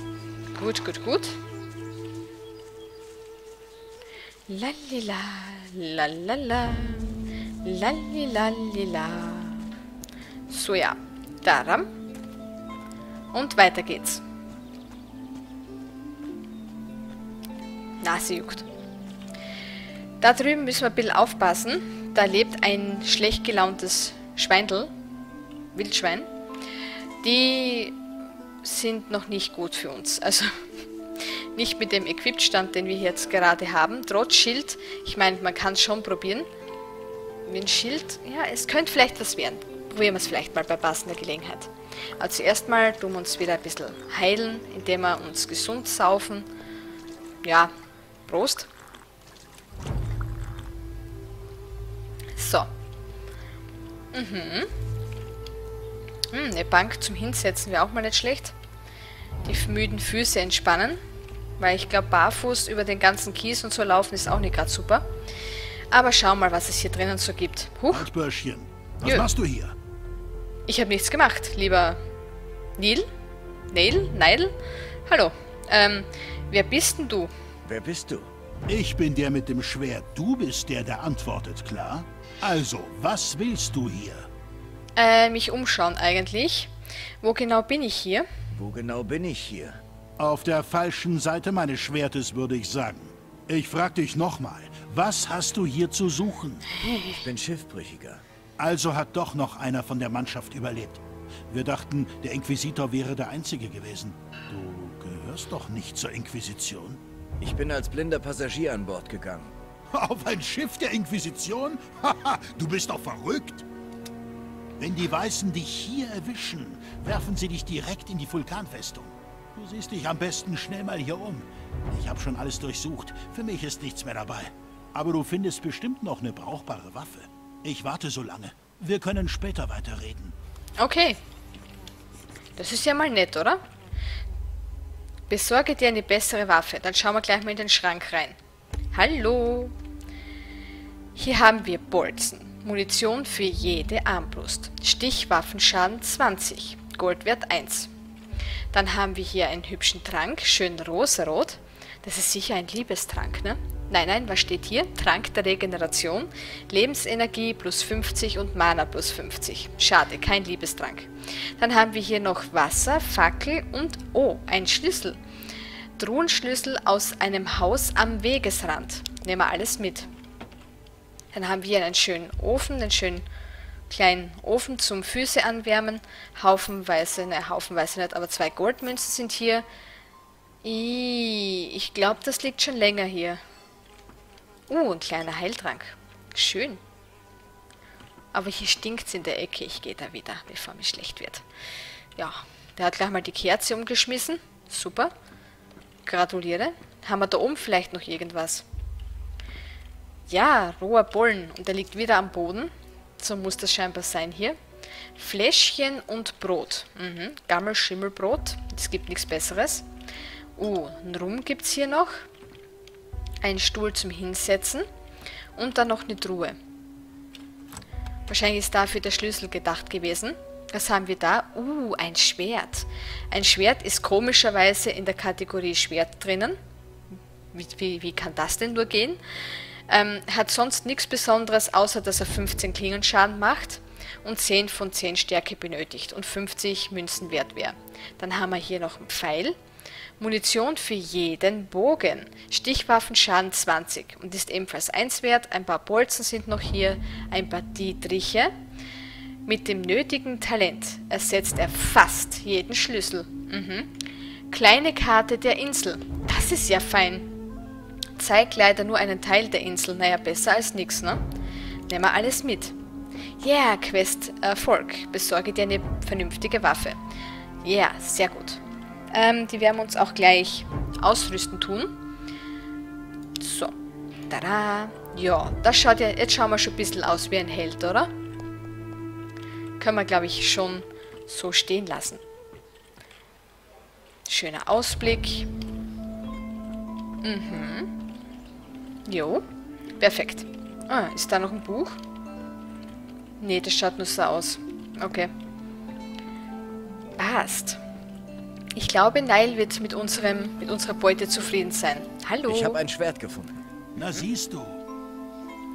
[SPEAKER 1] Gut, gut, gut. Lalila, Lalala. Lalilalila. So, ja. Daran. Und weiter geht's. Nase juckt. Da drüben müssen wir ein bisschen aufpassen. Da lebt ein schlecht gelauntes Schweindel. Wildschwein. Die sind noch nicht gut für uns. Also nicht mit dem Equipstand, den wir jetzt gerade haben. Trotz Schild. Ich meine, man kann es schon probieren. Mit dem Schild, ja, es könnte vielleicht was werden. Probieren wir es vielleicht mal bei passender Gelegenheit. Also zuerst mal tun wir uns wieder ein bisschen heilen, indem wir uns gesund saufen. Ja, Prost. So. Eine Bank zum Hinsetzen wäre auch mal nicht schlecht. Die müden Füße entspannen. Weil ich glaube, barfuß über den ganzen Kies und so laufen ist auch nicht gerade super. Aber schau mal, was es hier drinnen so gibt. Huch.
[SPEAKER 5] Halt, Börschchen. Was machst du hier?
[SPEAKER 1] Ich habe nichts gemacht, lieber Neil? Neil? Hallo. Wer bist denn du?
[SPEAKER 2] Wer bist du?
[SPEAKER 5] Ich bin der mit dem Schwert. Du bist der, der antwortet, klar? Also, was willst du hier?
[SPEAKER 1] Mich umschauen eigentlich. Wo genau bin ich hier?
[SPEAKER 2] Wo genau bin ich hier?
[SPEAKER 5] Auf der falschen Seite meines Schwertes, würde ich sagen. Ich frag dich nochmal, was hast du hier zu suchen?
[SPEAKER 2] Ich bin Schiffbrüchiger.
[SPEAKER 5] Also hat doch noch einer von der Mannschaft überlebt. Wir dachten, der Inquisitor wäre der Einzige gewesen. Du gehörst doch nicht zur Inquisition.
[SPEAKER 2] Ich bin als blinder Passagier an Bord gegangen.
[SPEAKER 5] Auf ein Schiff der Inquisition? Haha, du bist doch verrückt. Wenn die Weißen dich hier erwischen, werfen sie dich direkt in die Vulkanfestung. Du siehst dich am besten schnell mal hier um. Ich habe schon alles durchsucht. Für mich ist nichts mehr dabei. Aber du findest bestimmt noch eine brauchbare Waffe. Ich warte so lange. Wir können später weiterreden.
[SPEAKER 1] Okay. Das ist ja mal nett, oder? Besorge dir eine bessere Waffe. Dann schauen wir gleich mal in den Schrank rein. Hallo. Hier haben wir Bolzen. Munition für jede Armbrust. Stichwaffenschaden 20. Goldwert 1. Dann haben wir hier einen hübschen Trank. Schön rosarot. Das ist sicher ein Liebestrank, ne? Nein, was steht hier? Trank der Regeneration, Lebensenergie plus 50 und Mana plus 50. Schade, kein Liebestrank. Dann haben wir hier noch Wasser, Fackel und, oh, ein Schlüssel. Truhenschlüssel aus einem Haus am Wegesrand. Nehmen wir alles mit. Dann haben wir einen schönen Ofen, einen schönen kleinen Ofen zum Füße anwärmen. Haufenweise nicht, aber 2 Goldmünzen sind hier. Ich glaube, das liegt schon länger hier. Ein kleiner Heiltrank. Schön. Aber hier stinkt es in der Ecke. Ich gehe da wieder, bevor mir schlecht wird. Ja, der hat gleich mal die Kerze umgeschmissen. Super. Gratuliere. Haben wir da oben vielleicht noch irgendwas? Ja, roher Bollen. Und der liegt wieder am Boden. So muss das scheinbar sein hier. Fläschchen und Brot. Gammelschimmelbrot. Es gibt nichts Besseres. Einen Rum gibt es hier noch. Ein Stuhl zum Hinsetzen und dann noch eine Truhe. Wahrscheinlich ist dafür der Schlüssel gedacht gewesen. Was haben wir da? Ein Schwert. Ein Schwert ist komischerweise in der Kategorie Schwert drinnen. Wie kann das denn nur gehen? Hat sonst nichts Besonderes, außer dass er 15 Klingenschaden macht und 10 von 10 Stärke benötigt und 50 Münzen wert wäre. Dann haben wir hier noch einen Pfeil. Munition für jeden Bogen. Stichwaffenschaden 20 und ist ebenfalls 1 wert. Ein paar Bolzen sind noch hier, ein paar Dietriche. Mit dem nötigen Talent ersetzt er fast jeden Schlüssel. Kleine Karte der Insel. Das ist ja fein. Zeigt leider nur einen Teil der Insel. Naja, besser als nix, ne? Nehmen wir alles mit. Yeah, Quest Erfolg. Besorge dir eine vernünftige Waffe. Ja, yeah, sehr gut. Die werden wir uns auch gleich ausrüsten tun. So. Tada. Ja, das schaut ja, jetzt schauen wir schon ein bisschen aus wie ein Held, oder? Können wir, glaube ich, schon so stehen lassen. Schöner Ausblick. Jo, perfekt. Ist da noch ein Buch? Nee, das schaut nur so aus. Okay. Passt. Ich glaube, Neil wird mit unserer Beute zufrieden sein. Hallo.
[SPEAKER 2] Ich habe ein Schwert gefunden.
[SPEAKER 5] Na siehst du.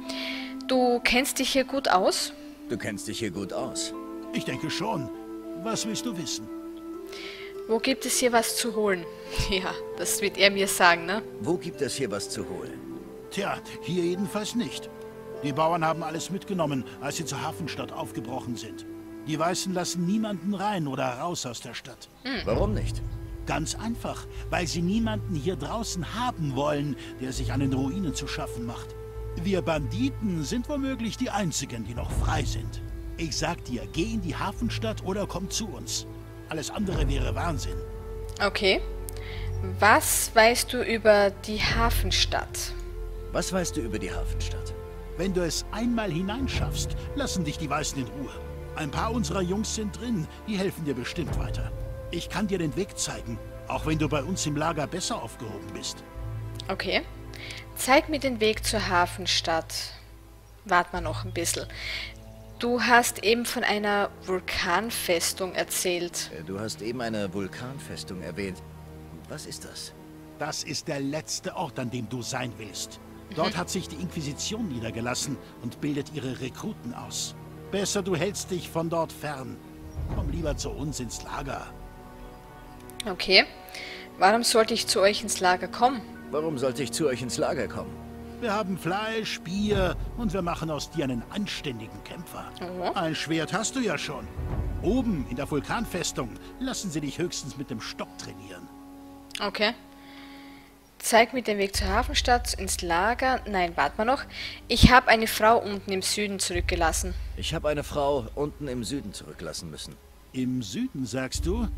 [SPEAKER 1] Du kennst dich hier gut aus?
[SPEAKER 2] Du kennst dich hier gut aus.
[SPEAKER 5] Ich denke schon. Was willst du wissen?
[SPEAKER 1] Wo gibt es hier was zu holen? Ja, das wird er mir sagen, ne?
[SPEAKER 2] Wo gibt es hier was zu holen?
[SPEAKER 5] Tja, hier jedenfalls nicht. Die Bauern haben alles mitgenommen, als sie zur Hafenstadt aufgebrochen sind. Die Weißen lassen niemanden rein oder raus aus der Stadt.
[SPEAKER 2] Warum nicht?
[SPEAKER 5] Ganz einfach, weil sie niemanden hier draußen haben wollen, der sich an den Ruinen zu schaffen macht. Wir Banditen sind womöglich die Einzigen, die noch frei sind. Ich sag dir, geh in die Hafenstadt oder komm zu uns. Alles andere wäre Wahnsinn.
[SPEAKER 1] Okay. Was weißt du über die Hafenstadt?
[SPEAKER 2] Was weißt du über die Hafenstadt?
[SPEAKER 5] Wenn du es einmal hineinschaffst, lassen dich die Weißen in Ruhe. Ein paar unserer Jungs sind drin, die helfen dir bestimmt weiter. Ich kann dir den Weg zeigen, auch wenn du bei uns im Lager besser aufgehoben bist.
[SPEAKER 1] Okay. Zeig mir den Weg zur Hafenstadt. Wart mal noch ein bisschen. Du hast eben von einer Vulkanfestung erzählt.
[SPEAKER 2] Du hast eben eine Vulkanfestung erwähnt. Was ist das?
[SPEAKER 5] Das ist der letzte Ort, an dem du sein willst. Dort hat sich die Inquisition niedergelassen und bildet ihre Rekruten aus. Besser, du hältst dich von dort fern. Komm lieber zu uns ins Lager.
[SPEAKER 1] Okay. Warum sollte ich zu euch ins Lager kommen?
[SPEAKER 2] Warum sollte ich zu euch ins Lager kommen?
[SPEAKER 5] Wir haben Fleisch, Bier und wir machen aus dir einen anständigen Kämpfer. Ein Schwert hast du ja schon. Oben in der Vulkanfestung lassen sie dich höchstens mit dem Stock trainieren.
[SPEAKER 1] Okay. Zeig mir den Weg zur Hafenstadt, ins Lager. Nein, warte mal noch. Ich habe eine Frau unten im Süden zurückgelassen.
[SPEAKER 2] Ich habe eine Frau unten im Süden zurücklassen müssen.
[SPEAKER 5] Im Süden, sagst du?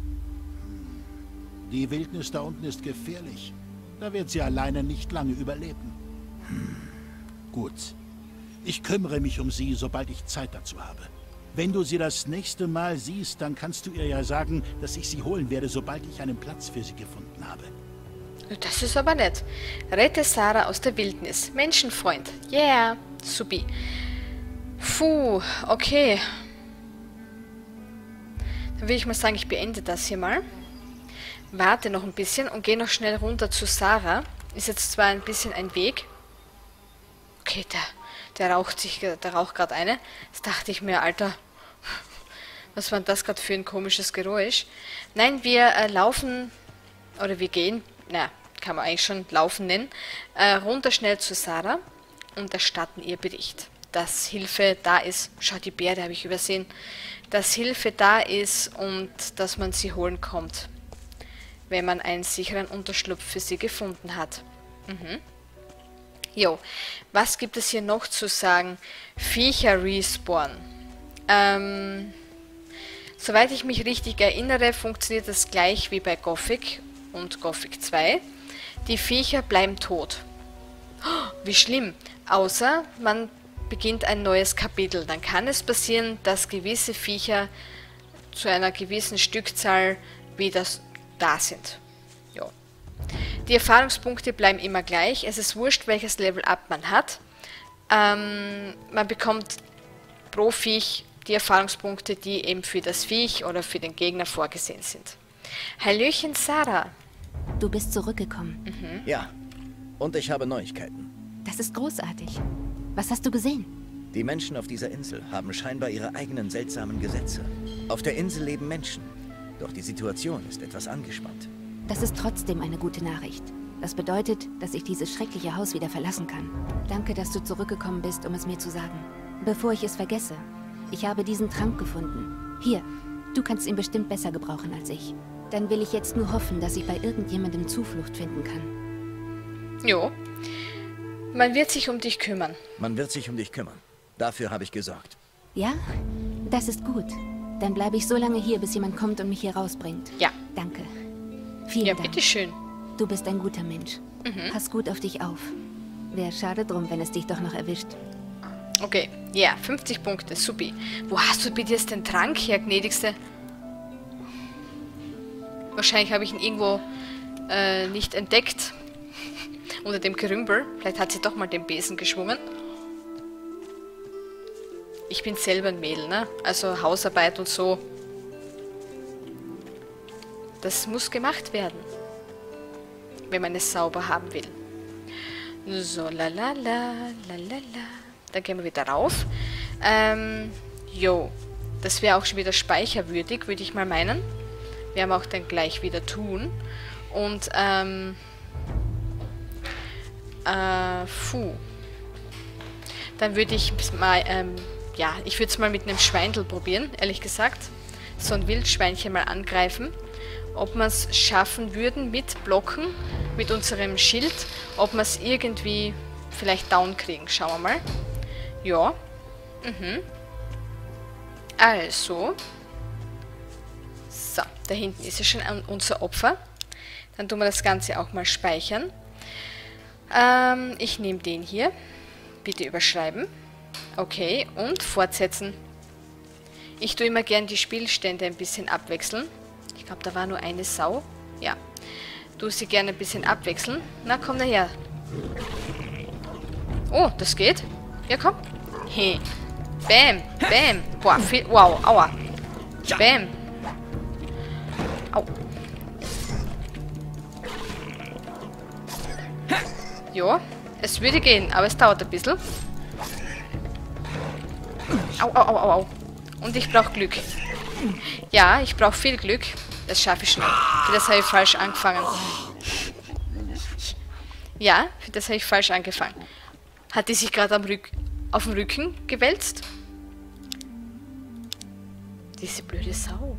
[SPEAKER 5] Die Wildnis da unten ist gefährlich. Da wird sie alleine nicht lange überleben. Gut. Ich kümmere mich um sie, sobald ich Zeit dazu habe. Wenn du sie das nächste Mal siehst, dann kannst du ihr ja sagen, dass ich sie holen werde, sobald ich einen Platz für sie gefunden habe.
[SPEAKER 1] Das ist aber nett. Rette Sarah aus der Wildnis. Menschenfreund. Yeah. Supi. Puh, okay. Dann würde ich mal sagen, ich beende das hier mal. Warte noch ein bisschen und gehe noch schnell runter zu Sarah. Ist jetzt zwar ein bisschen ein Weg. Okay, der raucht gerade eine. Das dachte ich mir, Alter. Was war denn das gerade für ein komisches Geräusch? Nein, wir laufen, oder wir gehen, na, kann man eigentlich schon laufen nennen, runter schnell zu Sarah und erstatten ihr Bericht, dass Hilfe da ist. Schau, die Beere habe ich übersehen. Dass Hilfe da ist und dass man sie holen kommt, wenn man einen sicheren Unterschlupf für sie gefunden hat. Jo, was gibt es hier noch zu sagen? Viecher respawn. Soweit ich mich richtig erinnere, funktioniert das gleich wie bei Gothic und Gothic 2. Die Viecher bleiben tot. Oh, wie schlimm. Außer man beginnt ein neues Kapitel. Dann kann es passieren, dass gewisse Viecher zu einer gewissen Stückzahl wieder da sind. Jo. Die Erfahrungspunkte bleiben immer gleich. Es ist wurscht, welches Level-Up man hat. Man bekommt pro Viech die Erfahrungspunkte, die eben für das Viech oder für den Gegner vorgesehen sind. Hallöchen, Sarah.
[SPEAKER 3] Du bist zurückgekommen.
[SPEAKER 2] Ja, und ich habe Neuigkeiten.
[SPEAKER 3] Das ist großartig. Was hast du gesehen?
[SPEAKER 2] Die Menschen auf dieser Insel haben scheinbar ihre eigenen seltsamen Gesetze. Auf der Insel leben Menschen, doch die Situation ist etwas angespannt.
[SPEAKER 3] Das ist trotzdem eine gute Nachricht. Das bedeutet, dass ich dieses schreckliche Haus wieder verlassen kann. Danke, dass du zurückgekommen bist, um es mir zu sagen. Bevor ich es vergesse, ich habe diesen Trank gefunden. Hier, du kannst ihn bestimmt besser gebrauchen als ich. Dann will ich jetzt nur hoffen, dass ich bei irgendjemandem Zuflucht finden kann.
[SPEAKER 1] Jo. Man wird sich um dich kümmern.
[SPEAKER 2] Man wird sich um dich kümmern. Dafür habe ich gesorgt.
[SPEAKER 3] Ja? Das ist gut. Dann bleibe ich so lange hier, bis jemand kommt und mich hier rausbringt.
[SPEAKER 1] Ja.
[SPEAKER 3] Danke. Vielen
[SPEAKER 1] Ja,
[SPEAKER 3] Dank.
[SPEAKER 1] bitteschön.
[SPEAKER 3] Du bist ein guter Mensch. Pass gut auf dich auf. Wäre schade drum, wenn es dich doch noch erwischt.
[SPEAKER 1] Okay, ja, 50 Punkte, supi. Wo hast du bitte jetzt den Trank her, gnädigste? Wahrscheinlich habe ich ihn irgendwo nicht entdeckt. Unter dem Gerümpel. Vielleicht hat sie doch mal den Besen geschwungen. Ich bin selber ein Mädel, ne? Also Hausarbeit und so. Das muss gemacht werden. Wenn man es sauber haben will. So, la la la, la la la. Dann gehen wir wieder rauf. Jo. Das wäre auch schon wieder speicherwürdig, würde ich mal meinen. Werden wir auch dann gleich wieder tun. Und, Dann würde ich mal, ja, ich würde es mal mit einem Schweindel probieren, ehrlich gesagt. So ein Wildschweinchen mal angreifen. Ob wir es schaffen würden mit Blocken, mit unserem Schild, ob wir es irgendwie vielleicht down kriegen. Schauen wir mal. Ja. Also. So, da hinten ist ja schon unser Opfer. Dann tun wir das Ganze auch mal speichern. Ich nehme den hier. Bitte überschreiben. Okay, und fortsetzen. Ich tue immer gern die Spielstände ein bisschen abwechseln. Ich glaube, da war nur eine Sau. Ja. Tue sie gerne ein bisschen abwechseln. Na, komm daher. Oh, das geht. Ja, komm. Hey. Bam, bam. Boah, viel. Wow, aua. Bam. Au. Jo, es würde gehen, aber es dauert ein bisschen. Au, au, au, au, au. Und ich brauche Glück. Ja, ich brauche viel Glück. Das schaffe ich schnell. Für das habe ich falsch angefangen. Ja, für das habe ich falsch angefangen. Hat die sich gerade auf dem Rücken gewälzt? Diese blöde Sau.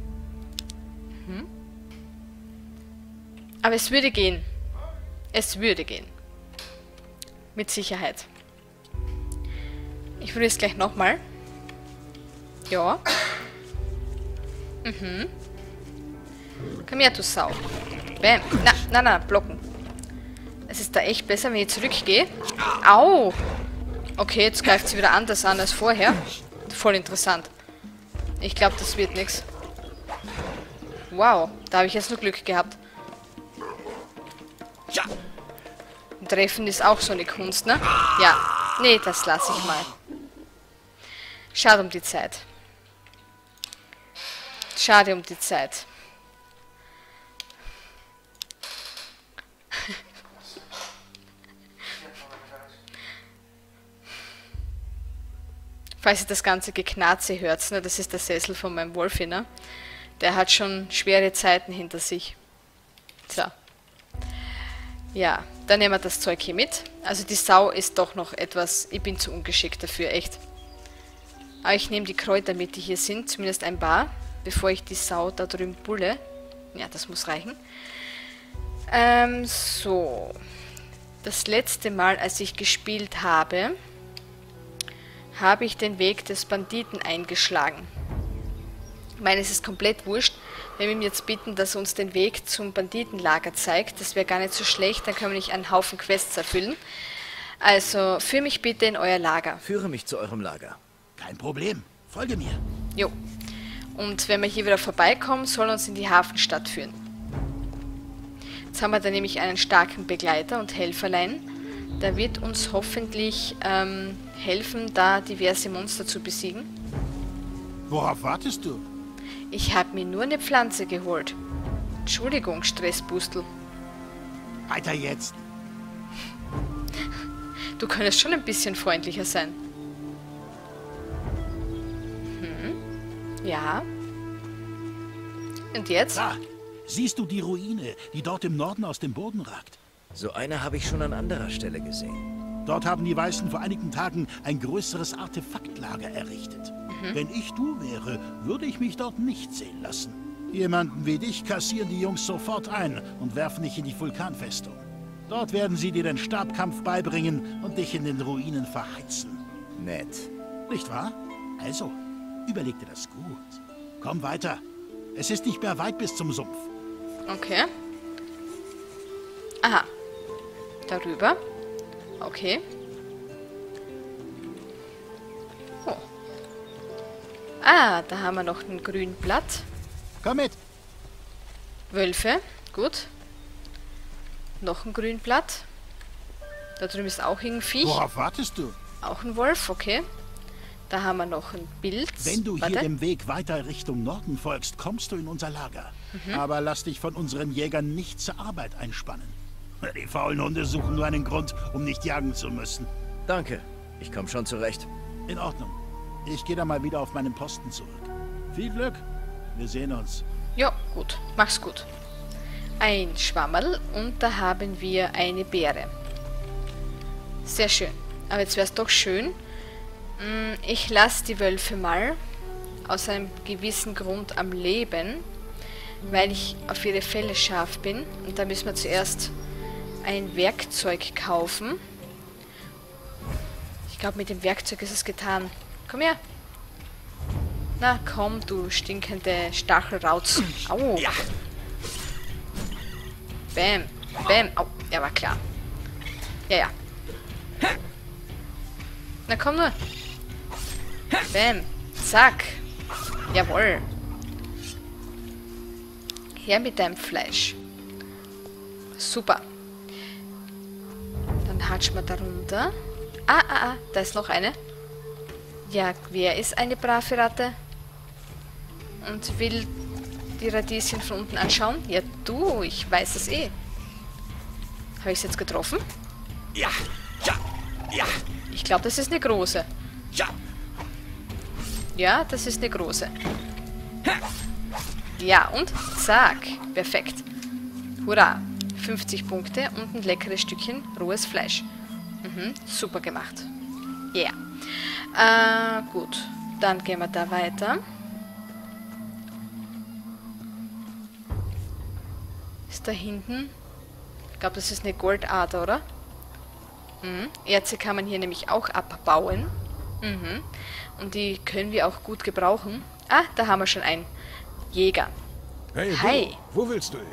[SPEAKER 1] Aber es würde gehen. Es würde gehen. Mit Sicherheit. Ich probiere es gleich nochmal. Ja. Komm her, du Sau. Bam. Na, blocken. Es ist da echt besser, wenn ich zurückgehe. Au! Okay, jetzt greift sie wieder anders an als vorher. Voll interessant. Ich glaube, das wird nichts. Wow, da habe ich jetzt nur Glück gehabt. Treffen ist auch so eine Kunst, ne? Ja. Nee, das lasse ich mal. Schade um die Zeit. Schade um die Zeit. Falls ihr das ganze Geknarze hört, ne? Das ist der Sessel von meinem Wolfi, ne? Der hat schon schwere Zeiten hinter sich. So. Ja, dann nehmen wir das Zeug hier mit. Also die Sau ist doch noch etwas... Ich bin zu ungeschickt dafür, echt. Aber ich nehme die Kräuter mit, die hier sind. Zumindest ein paar. Bevor ich die Sau da drüben bulle. Ja, das muss reichen. So. Das letzte Mal, als ich gespielt habe, habe ich den Weg des Banditen eingeschlagen. Ich meine, es ist komplett wurscht. Wenn wir ihn jetzt bitten, dass er uns den Weg zum Banditenlager zeigt, das wäre gar nicht so schlecht, dann können wir nicht einen Haufen Quests erfüllen. Also, führe mich bitte in euer Lager.
[SPEAKER 2] Führe mich zu eurem Lager.
[SPEAKER 5] Kein Problem. Folge mir.
[SPEAKER 1] Jo. Und wenn wir hier wieder vorbeikommen, soll uns in die Hafenstadt führen. Jetzt haben wir da nämlich einen starken Begleiter und Helferlein. Der wird uns hoffentlich helfen, da diverse Monster zu besiegen.
[SPEAKER 5] Worauf wartest du?
[SPEAKER 1] Ich habe mir nur eine Pflanze geholt. Entschuldigung, Stressbustel.
[SPEAKER 5] Weiter jetzt.
[SPEAKER 1] Du könntest schon ein bisschen freundlicher sein. Ja. Und jetzt?
[SPEAKER 5] Da, siehst du die Ruine, die dort im Norden aus dem Boden ragt?
[SPEAKER 2] So eine habe ich schon an anderer Stelle gesehen.
[SPEAKER 5] Dort haben die Weißen vor einigen Tagen ein größeres Artefaktlager errichtet. Wenn ich du wäre, würde ich mich dort nicht sehen lassen. Jemanden wie dich kassieren die Jungs sofort ein und werfen dich in die Vulkanfestung. Dort werden sie dir den Stabkampf beibringen und dich in den Ruinen verheizen.
[SPEAKER 2] Nett.
[SPEAKER 5] Nicht wahr? Also, überleg dir das gut. Komm weiter. Es ist nicht mehr weit bis zum Sumpf.
[SPEAKER 1] Okay. Aha. Darüber. Okay. Oh. Ah, da haben wir noch ein grünes Blatt.
[SPEAKER 5] Komm mit.
[SPEAKER 1] Wölfe. Gut. Noch ein grünes Blatt. Da drüben ist auch ein Viech.
[SPEAKER 5] Worauf wartest du?
[SPEAKER 1] Auch ein Wolf, okay. Da haben wir noch ein Bild.
[SPEAKER 5] Wenn du hier dem Weg weiter Richtung Norden folgst, kommst du in unser Lager. Aber lass dich von unseren Jägern nicht zur Arbeit einspannen. Die faulen Hunde suchen nur einen Grund, um nicht jagen zu müssen.
[SPEAKER 2] Danke.
[SPEAKER 4] Ich komme schon zurecht.
[SPEAKER 5] In Ordnung. Ich gehe dann mal wieder auf meinen Posten zurück. Viel Glück. Wir sehen uns.
[SPEAKER 1] Ja, gut. Mach's gut. Ein Schwammerl und da haben wir eine Beere. Sehr schön. Aber jetzt wäre es doch schön. Ich lasse die Wölfe mal aus einem gewissen Grund am Leben, weil ich auf ihre Felle scharf bin. Und da müssen wir zuerst ein Werkzeug kaufen. Ich glaube, mit dem Werkzeug ist es getan. Komm her. Na komm, du stinkende Stachelrauz. Au.
[SPEAKER 5] Ja.
[SPEAKER 1] Bäm. Bäm. Au. Ja, war klar. Ja, ja. Na komm nur. Bäm. Zack. Jawohl. Her mit deinem Fleisch. Super. Dann hatschen wir da runter. Da ist noch eine. Ja, wer ist eine brave Ratte? Und will die Radieschen von unten anschauen? Ja, du, ich weiß es eh. Habe ich es jetzt getroffen?
[SPEAKER 5] Ja. Ja. Ja.
[SPEAKER 1] Ich glaube, das ist eine große.
[SPEAKER 5] Ja.
[SPEAKER 1] Ja, das ist eine große. Ja, und zack. Perfekt. Hurra. 50 Punkte und ein leckeres Stückchen rohes Fleisch. Super gemacht. Ja. Yeah. Gut. Dann gehen wir da weiter. Ist da hinten? Ich glaube, das ist eine Goldader, oder? Erze kann man hier nämlich auch abbauen. Und die können wir auch gut gebrauchen. Ah, da haben wir schon einen Jäger.
[SPEAKER 6] Hey,
[SPEAKER 1] Hi.
[SPEAKER 6] Du, wo willst du hin?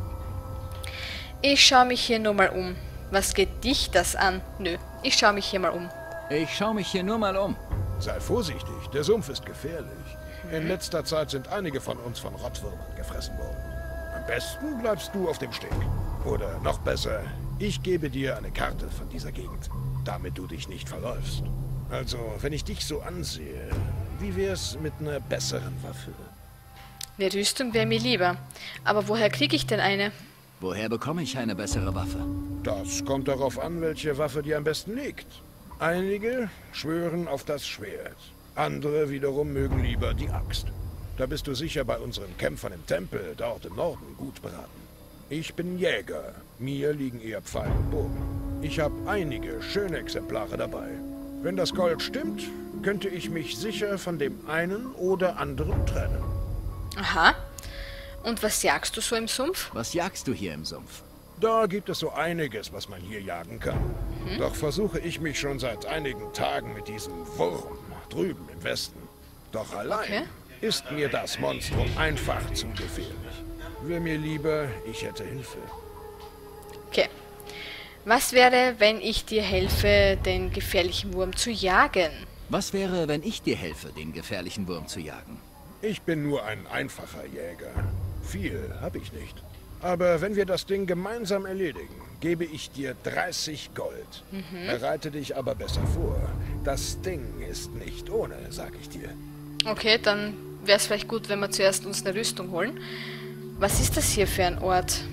[SPEAKER 1] Ich schaue mich hier nur mal um. Was geht dich das an? Nö, ich schaue mich hier mal um.
[SPEAKER 4] Ich schaue mich hier nur mal um.
[SPEAKER 6] Sei vorsichtig, der Sumpf ist gefährlich. In letzter Zeit sind einige von uns von Rottwürmern gefressen worden. Am besten bleibst du auf dem Steg. Oder noch besser, ich gebe dir eine Karte von dieser Gegend, damit du dich nicht verläufst. Also, wenn ich dich so ansehe, wie wär's mit einer besseren Waffe?
[SPEAKER 1] Eine Rüstung wäre mir lieber. Aber woher kriege ich denn eine?
[SPEAKER 4] Woher bekomme ich eine bessere Waffe?
[SPEAKER 6] Das kommt darauf an, welche Waffe dir am besten liegt. Einige schwören auf das Schwert. Andere wiederum mögen lieber die Axt. Da bist du sicher bei unseren Kämpfern im Tempel, dort im Norden, gut beraten. Ich bin Jäger. Mir liegen eher Pfeil und Bogen. Ich habe einige schöne Exemplare dabei. Wenn das Gold stimmt, könnte ich mich sicher von dem einen oder anderen trennen.
[SPEAKER 1] Aha. Und was jagst du so im Sumpf?
[SPEAKER 4] Was jagst du hier im Sumpf?
[SPEAKER 6] Da gibt es so einiges, was man hier jagen kann. Doch versuche ich mich schon seit einigen Tagen mit diesem Wurm drüben im Westen. Doch allein ist mir das Monstrum einfach zu gefährlich. Wäre mir lieber, ich hätte Hilfe.
[SPEAKER 1] Okay. Was wäre, wenn ich dir helfe, den gefährlichen Wurm zu jagen?
[SPEAKER 4] Was wäre, wenn ich dir helfe, den gefährlichen Wurm zu jagen?
[SPEAKER 6] Ich bin nur ein einfacher Jäger. Viel habe ich nicht. Aber wenn wir das Ding gemeinsam erledigen, gebe ich dir 30 Gold. Bereite dich aber besser vor. Das Ding ist nicht ohne, sag ich dir.
[SPEAKER 1] Okay, dann wäre es vielleicht gut, wenn wir zuerst uns eine Rüstung holen. Was ist das hier für ein Ort?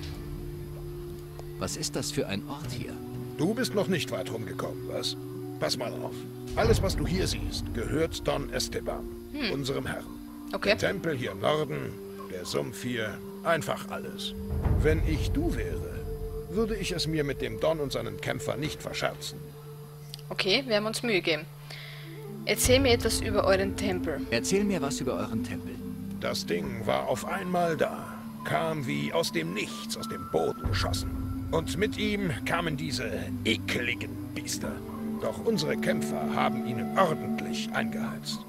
[SPEAKER 4] Was ist das für ein Ort hier?
[SPEAKER 6] Du bist noch nicht weit rumgekommen, was? Pass mal auf. Alles, was du hier siehst, gehört Don Esteban, unserem Herrn.
[SPEAKER 1] Okay.
[SPEAKER 6] Der Tempel hier im Norden, der Sumpf hier, einfach alles. Wenn ich du wäre, würde ich es mir mit dem Don und seinen Kämpfern nicht verscherzen.
[SPEAKER 1] Okay, wir haben uns Mühe gegeben. Erzähl mir etwas über euren Tempel.
[SPEAKER 4] Erzähl mir was über euren Tempel.
[SPEAKER 6] Das Ding war auf einmal da, kam wie aus dem Nichts, aus dem Boden geschossen. Und mit ihm kamen diese ekeligen Biester. Doch unsere Kämpfer haben ihn ordentlich eingeheizt.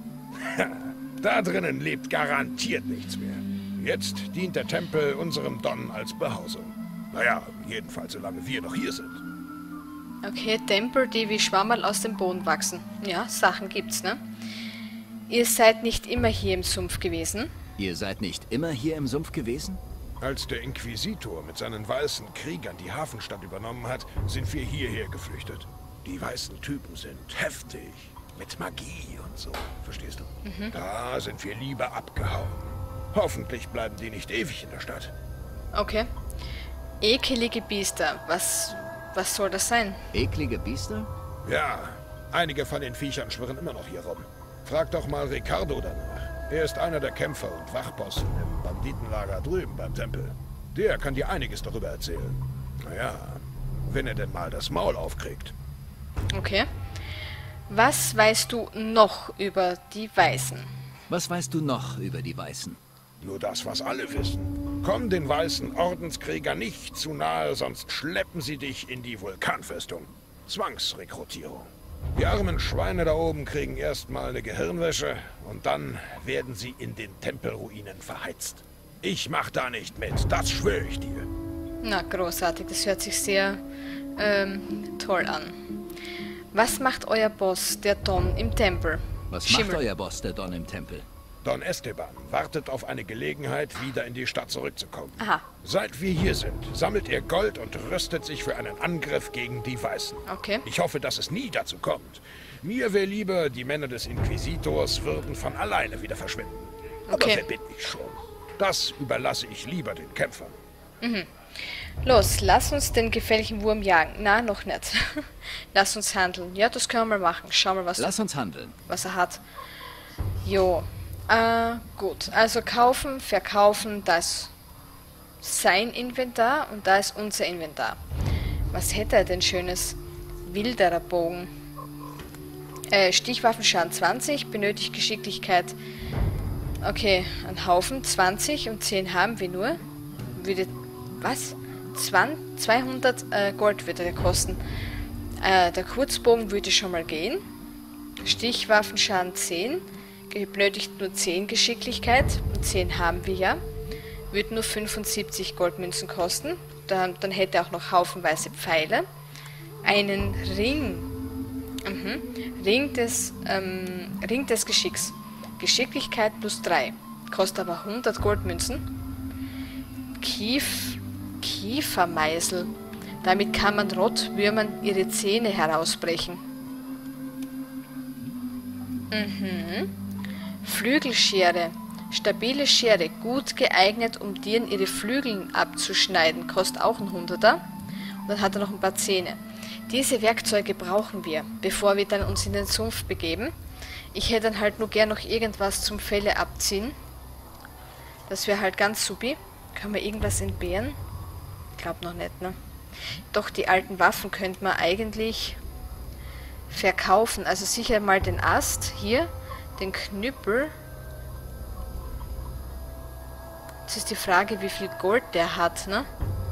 [SPEAKER 6] Da drinnen lebt garantiert nichts mehr. Jetzt dient der Tempel unserem Don als Behausung. Naja, jedenfalls solange wir noch hier sind.
[SPEAKER 1] Okay, Tempel, die wie Schwammerl aus dem Boden wachsen. Ja, Sachen gibt's, ne? Ihr seid nicht immer hier im Sumpf gewesen?
[SPEAKER 4] Ihr seid nicht immer hier im Sumpf gewesen?
[SPEAKER 6] Als der Inquisitor mit seinen weißen Kriegern die Hafenstadt übernommen hat, sind wir hierher geflüchtet. Die weißen Typen sind heftig, mit Magie und so, verstehst du? Da sind wir lieber abgehauen. Hoffentlich bleiben die nicht ewig in der Stadt.
[SPEAKER 1] Okay. Ekelige Biester. Was soll das sein?
[SPEAKER 4] Eklige Biester?
[SPEAKER 6] Ja, Einige von den Viechern schwirren immer noch hier rum. Frag doch mal Ricardo danach. Er ist einer der Kämpfer und Wachposten im Banditenlager drüben beim Tempel. Der kann dir einiges darüber erzählen. Naja, wenn er denn mal das Maul aufkriegt.
[SPEAKER 1] Okay. Was weißt du noch über die Weißen?
[SPEAKER 4] Was weißt du noch über die Weißen?
[SPEAKER 6] Nur das, was alle wissen. Komm den weißen Ordenskrieger nicht zu nahe, sonst schleppen sie dich in die Vulkanfestung. Zwangsrekrutierung. Die armen Schweine da oben kriegen erstmal eine Gehirnwäsche und dann werden sie in den Tempelruinen verheizt. Ich mach da nicht mit, das schwöre ich dir.
[SPEAKER 1] Na, großartig. Das hört sich sehr toll an. Was macht euer Boss, der Don, im Tempel?
[SPEAKER 4] Was macht euer Boss, der Don, im Tempel?
[SPEAKER 6] Don Esteban wartet auf eine Gelegenheit, wieder in die Stadt zurückzukommen.
[SPEAKER 1] Aha.
[SPEAKER 6] Seit wir hier sind, sammelt er Gold und rüstet sich für einen Angriff gegen die Weißen.
[SPEAKER 1] Okay.
[SPEAKER 6] Ich hoffe, dass es nie dazu kommt. Mir wäre lieber, die Männer des Inquisitors würden von alleine wieder verschwinden. Aber
[SPEAKER 1] Okay.
[SPEAKER 6] wer bin ich schon? Das überlasse ich lieber den Kämpfern.
[SPEAKER 1] Los, lass uns den gefährlichen Wurm jagen. Na, noch nicht. Lass uns handeln. Ja, das können wir mal machen. Schau mal,
[SPEAKER 4] Lass uns handeln.
[SPEAKER 1] was er hat. Jo. Gut. Also kaufen, verkaufen, da ist sein Inventar und da ist unser Inventar. Was hätte er denn schönes? Wilderer Bogen. Stichwaffenschaden 20, benötigt Geschicklichkeit. Okay, ein Haufen, 20 und 10 haben wir nur. Würde, was? 200 Gold würde der kosten. Der Kurzbogen würde schon mal gehen. Stichwaffenschaden 10. Benötigt nur 10 Geschicklichkeit. Und 10 haben wir ja. Würde nur 75 Goldmünzen kosten. Dann hätte er auch noch haufenweise Pfeile. Einen Ring. Ring des Geschicks. Geschicklichkeit plus 3. Kostet aber 100 Goldmünzen. Kiefermeißel. Damit kann man Rottwürmern ihre Zähne herausbrechen. Flügelschere. Stabile Schere. Gut geeignet, um Tieren ihre Flügel abzuschneiden. Kostet auch ein 100er. Und dann hat er noch ein paar Zähne. Diese Werkzeuge brauchen wir, bevor wir dann uns in den Sumpf begeben. Ich hätte dann halt nur gern noch irgendwas zum Felle abziehen. Das wäre halt ganz supi. Können wir irgendwas entbehren? Glaub noch nicht, ne? Doch, die alten Waffen könnte man eigentlich verkaufen. Also sicher mal den Ast hier, den Knüppel. Jetzt ist die Frage, wie viel Gold der hat, ne?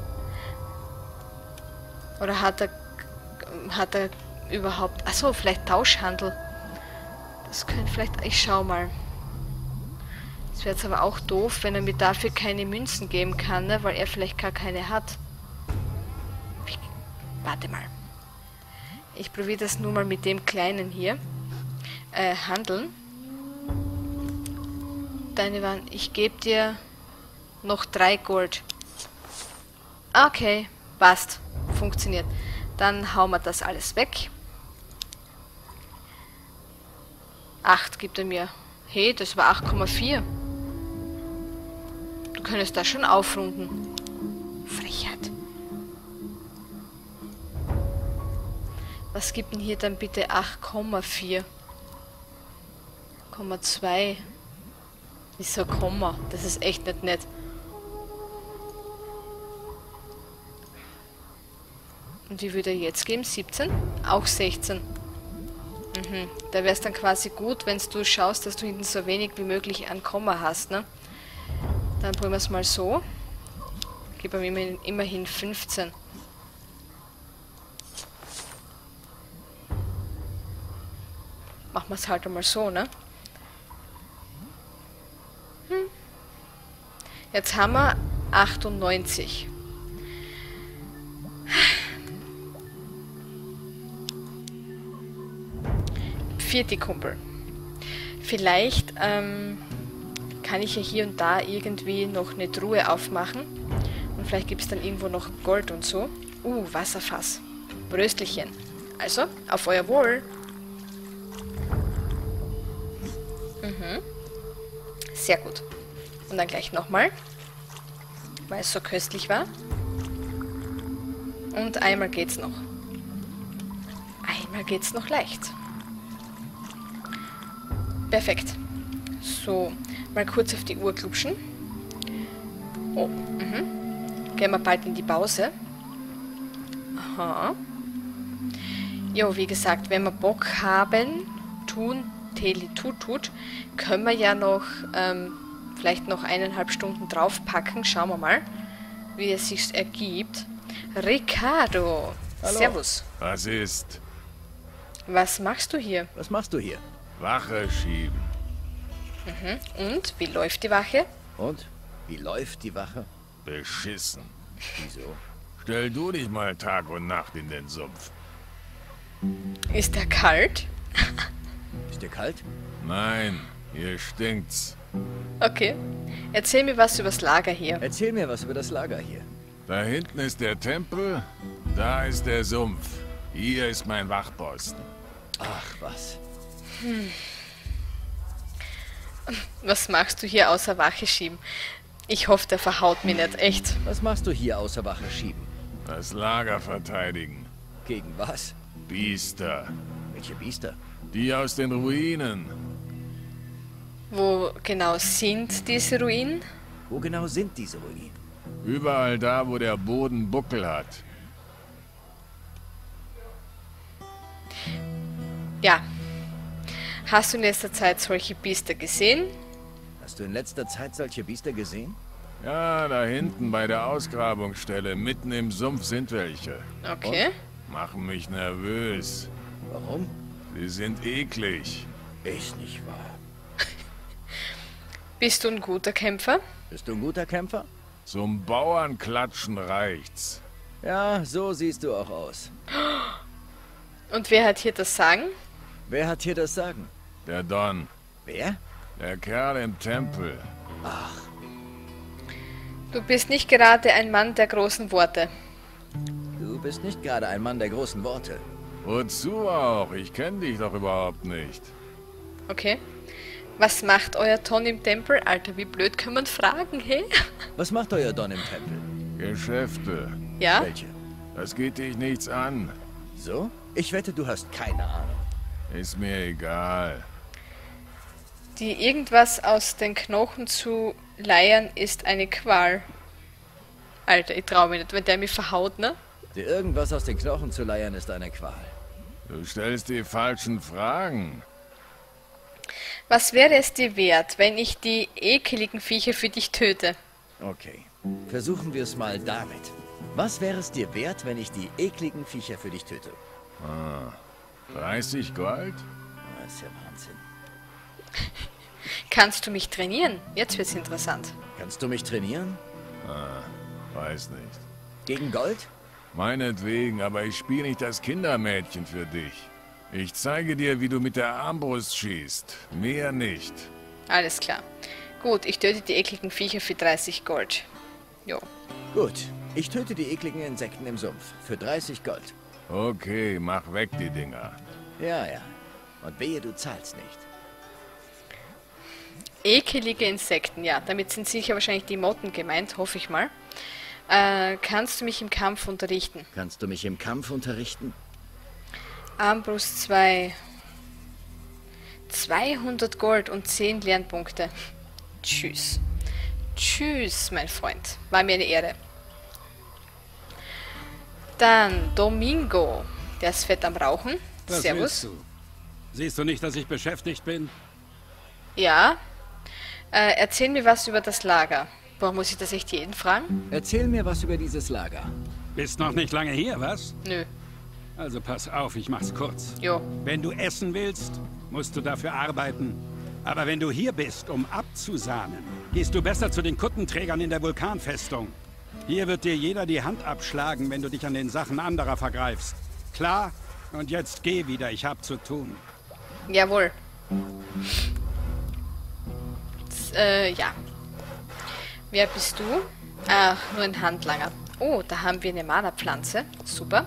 [SPEAKER 1] Oder hat er überhaupt... Achso, vielleicht Tauschhandel. Das könnte vielleicht... Ich schau mal. Das wäre jetzt aber auch doof, wenn er mir dafür keine Münzen geben kann, ne? Weil er vielleicht gar keine hat. Warte mal. Ich probiere das nur mal mit dem Kleinen hier. Handeln. Deine waren... Ich gebe dir noch 3 Gold. Okay, passt. Funktioniert. Dann hauen wir das alles weg. 8 gibt er mir. Hey, das war 8,4. Du könntest das schon aufrunden. Frechheit. Was gibt denn hier dann bitte 8,4? 0,2. Wieso Komma? Das ist echt nicht nett. Und wie würde er jetzt geben? 17? Auch 16. Da wäre es dann quasi gut, wenn du schaust, dass du hinten so wenig wie möglich an Komma hast, ne? Dann probieren wir es mal so. Gib ihm immerhin 15. Machen wir es halt einmal so, ne? Jetzt haben wir 98. Vierte Kumpel. Vielleicht kann ich ja hier und da irgendwie noch eine Truhe aufmachen. Und vielleicht gibt es dann irgendwo noch Gold und so. Wasserfass. Bröstelchen. Also, auf euer Wohl. Sehr gut. Und dann gleich nochmal. Weil es so köstlich war. Und einmal geht's noch. Einmal geht's noch leicht. Perfekt. So, mal kurz auf die Uhr klupschen. Oh, gehen wir bald in die Pause. Aha. Jo, wie gesagt, wenn wir Bock haben, Teli tut, können wir ja noch vielleicht noch 1,5 Stunden draufpacken. Schauen wir mal, wie es sich ergibt. Ricardo,
[SPEAKER 2] Hallo.
[SPEAKER 1] Servus.
[SPEAKER 7] Was ist?
[SPEAKER 1] Was machst du hier?
[SPEAKER 2] Was machst du hier?
[SPEAKER 7] Wache schieben.
[SPEAKER 1] Und, wie läuft die Wache?
[SPEAKER 2] Und? Wie läuft die Wache?
[SPEAKER 7] Beschissen.
[SPEAKER 2] Wieso?
[SPEAKER 7] Stell du dich mal Tag und Nacht in den Sumpf.
[SPEAKER 1] Ist er kalt?
[SPEAKER 2] Ist dir kalt?
[SPEAKER 7] Nein, hier stinkt's.
[SPEAKER 1] Okay. Erzähl mir was übers Lager hier.
[SPEAKER 2] Erzähl mir was über das Lager hier.
[SPEAKER 7] Da hinten ist der Tempel, da ist der Sumpf. Hier ist mein Wachposten.
[SPEAKER 2] Ach, was?
[SPEAKER 1] Was machst du hier außer Wache schieben? Ich hoffe, der verhaut mich nicht, echt.
[SPEAKER 2] Was machst du hier außer Wache schieben?
[SPEAKER 7] Das Lager verteidigen.
[SPEAKER 2] Gegen was?
[SPEAKER 7] Biester.
[SPEAKER 2] Welche Biester?
[SPEAKER 7] Die aus den Ruinen.
[SPEAKER 1] Wo genau sind diese Ruinen?
[SPEAKER 2] Wo genau sind diese Ruinen?
[SPEAKER 7] Überall da, wo der Boden Buckel hat.
[SPEAKER 1] Ja. Hast du in letzter Zeit solche Biester gesehen?
[SPEAKER 2] Hast du in letzter Zeit solche Biester gesehen?
[SPEAKER 7] Ja, da hinten bei der Ausgrabungsstelle, mitten im Sumpf sind welche.
[SPEAKER 1] Okay.
[SPEAKER 7] Machen mich nervös.
[SPEAKER 2] Warum?
[SPEAKER 7] Sie sind eklig.
[SPEAKER 2] Ist nicht wahr.
[SPEAKER 1] Bist du ein guter Kämpfer?
[SPEAKER 2] Bist du ein guter Kämpfer?
[SPEAKER 7] Zum Bauernklatschen reicht's.
[SPEAKER 2] Ja, so siehst du auch aus.
[SPEAKER 1] Und wer hat hier das Sagen?
[SPEAKER 2] Wer hat hier das Sagen?
[SPEAKER 7] Der Don.
[SPEAKER 2] Wer?
[SPEAKER 7] Der Kerl im Tempel.
[SPEAKER 1] Du bist nicht gerade ein Mann der großen Worte.
[SPEAKER 2] Du bist nicht gerade ein Mann der großen Worte.
[SPEAKER 7] Wozu auch? Ich kenne dich doch überhaupt nicht.
[SPEAKER 1] Okay. Was macht euer Ton im Tempel? Alter, wie blöd kann man fragen, hey?
[SPEAKER 2] Was macht euer Don im Tempel?
[SPEAKER 7] Geschäfte.
[SPEAKER 1] Ja?
[SPEAKER 2] Welche?
[SPEAKER 7] Das geht dich nichts an.
[SPEAKER 2] So? Ich wette, du hast keine Ahnung.
[SPEAKER 7] Ist mir egal.
[SPEAKER 1] Die irgendwas aus den Knochen zu leiern ist eine Qual. Alter, ich trau mich nicht, wenn der mich verhaut, ne?
[SPEAKER 2] Dir irgendwas aus den Knochen zu leiern ist eine Qual.
[SPEAKER 7] Du stellst die falschen Fragen.
[SPEAKER 1] Was wäre es dir wert, wenn ich die ekeligen Viecher für dich töte?
[SPEAKER 2] Okay. Versuchen wir es mal damit. Was wäre es dir wert, wenn ich die ekligen Viecher für dich töte?
[SPEAKER 7] 30 Gold?
[SPEAKER 2] Das ist ja Wahnsinn.
[SPEAKER 1] Kannst du mich trainieren? Jetzt wird's interessant.
[SPEAKER 2] Kannst du mich trainieren?
[SPEAKER 7] Weiß nicht.
[SPEAKER 2] Gegen Gold?
[SPEAKER 7] Meinetwegen, aber ich spiele nicht das Kindermädchen für dich. Ich zeige dir, wie du mit der Armbrust schießt. Mehr nicht.
[SPEAKER 1] Alles klar. Gut, ich töte die ekligen Viecher für 30 Gold. Jo.
[SPEAKER 2] Gut. Ich töte die ekligen Insekten im Sumpf. Für 30 Gold.
[SPEAKER 7] Okay, mach weg die Dinger.
[SPEAKER 2] Ja, ja. Und wehe, du zahlst nicht.
[SPEAKER 1] Ekelige Insekten, ja. Damit sind sicher wahrscheinlich die Motten gemeint, hoffe ich mal. Kannst du mich im Kampf unterrichten?
[SPEAKER 2] Kannst du mich im Kampf unterrichten?
[SPEAKER 1] Armbrust 2. 200 Gold und 10 Lernpunkte. Tschüss. Tschüss, mein Freund. War mir eine Ehre. Dann Domingo. Der ist fett am Rauchen.
[SPEAKER 8] Was
[SPEAKER 1] Servus.
[SPEAKER 8] willst du? Siehst du nicht, dass ich beschäftigt bin?
[SPEAKER 1] Ja. Erzähl mir was über das Lager. Warum muss ich das echt jeden fragen?
[SPEAKER 2] Erzähl mir was über dieses Lager.
[SPEAKER 8] Bist noch nicht lange hier, was?
[SPEAKER 1] Nö.
[SPEAKER 8] Also pass auf, ich mach's kurz.
[SPEAKER 1] Jo.
[SPEAKER 8] Wenn du essen willst, musst du dafür arbeiten. Aber wenn du hier bist, um abzusahnen, gehst du besser zu den Kuttenträgern in der Vulkanfestung. Hier wird dir jeder die Hand abschlagen, wenn du dich an den Sachen anderer vergreifst. Klar? Und jetzt geh wieder, ich hab zu tun.
[SPEAKER 1] Jawohl. Ja. Wer bist du? Ach, nur ein Handlanger. Oh, da haben wir eine Mana-Pflanze. Super.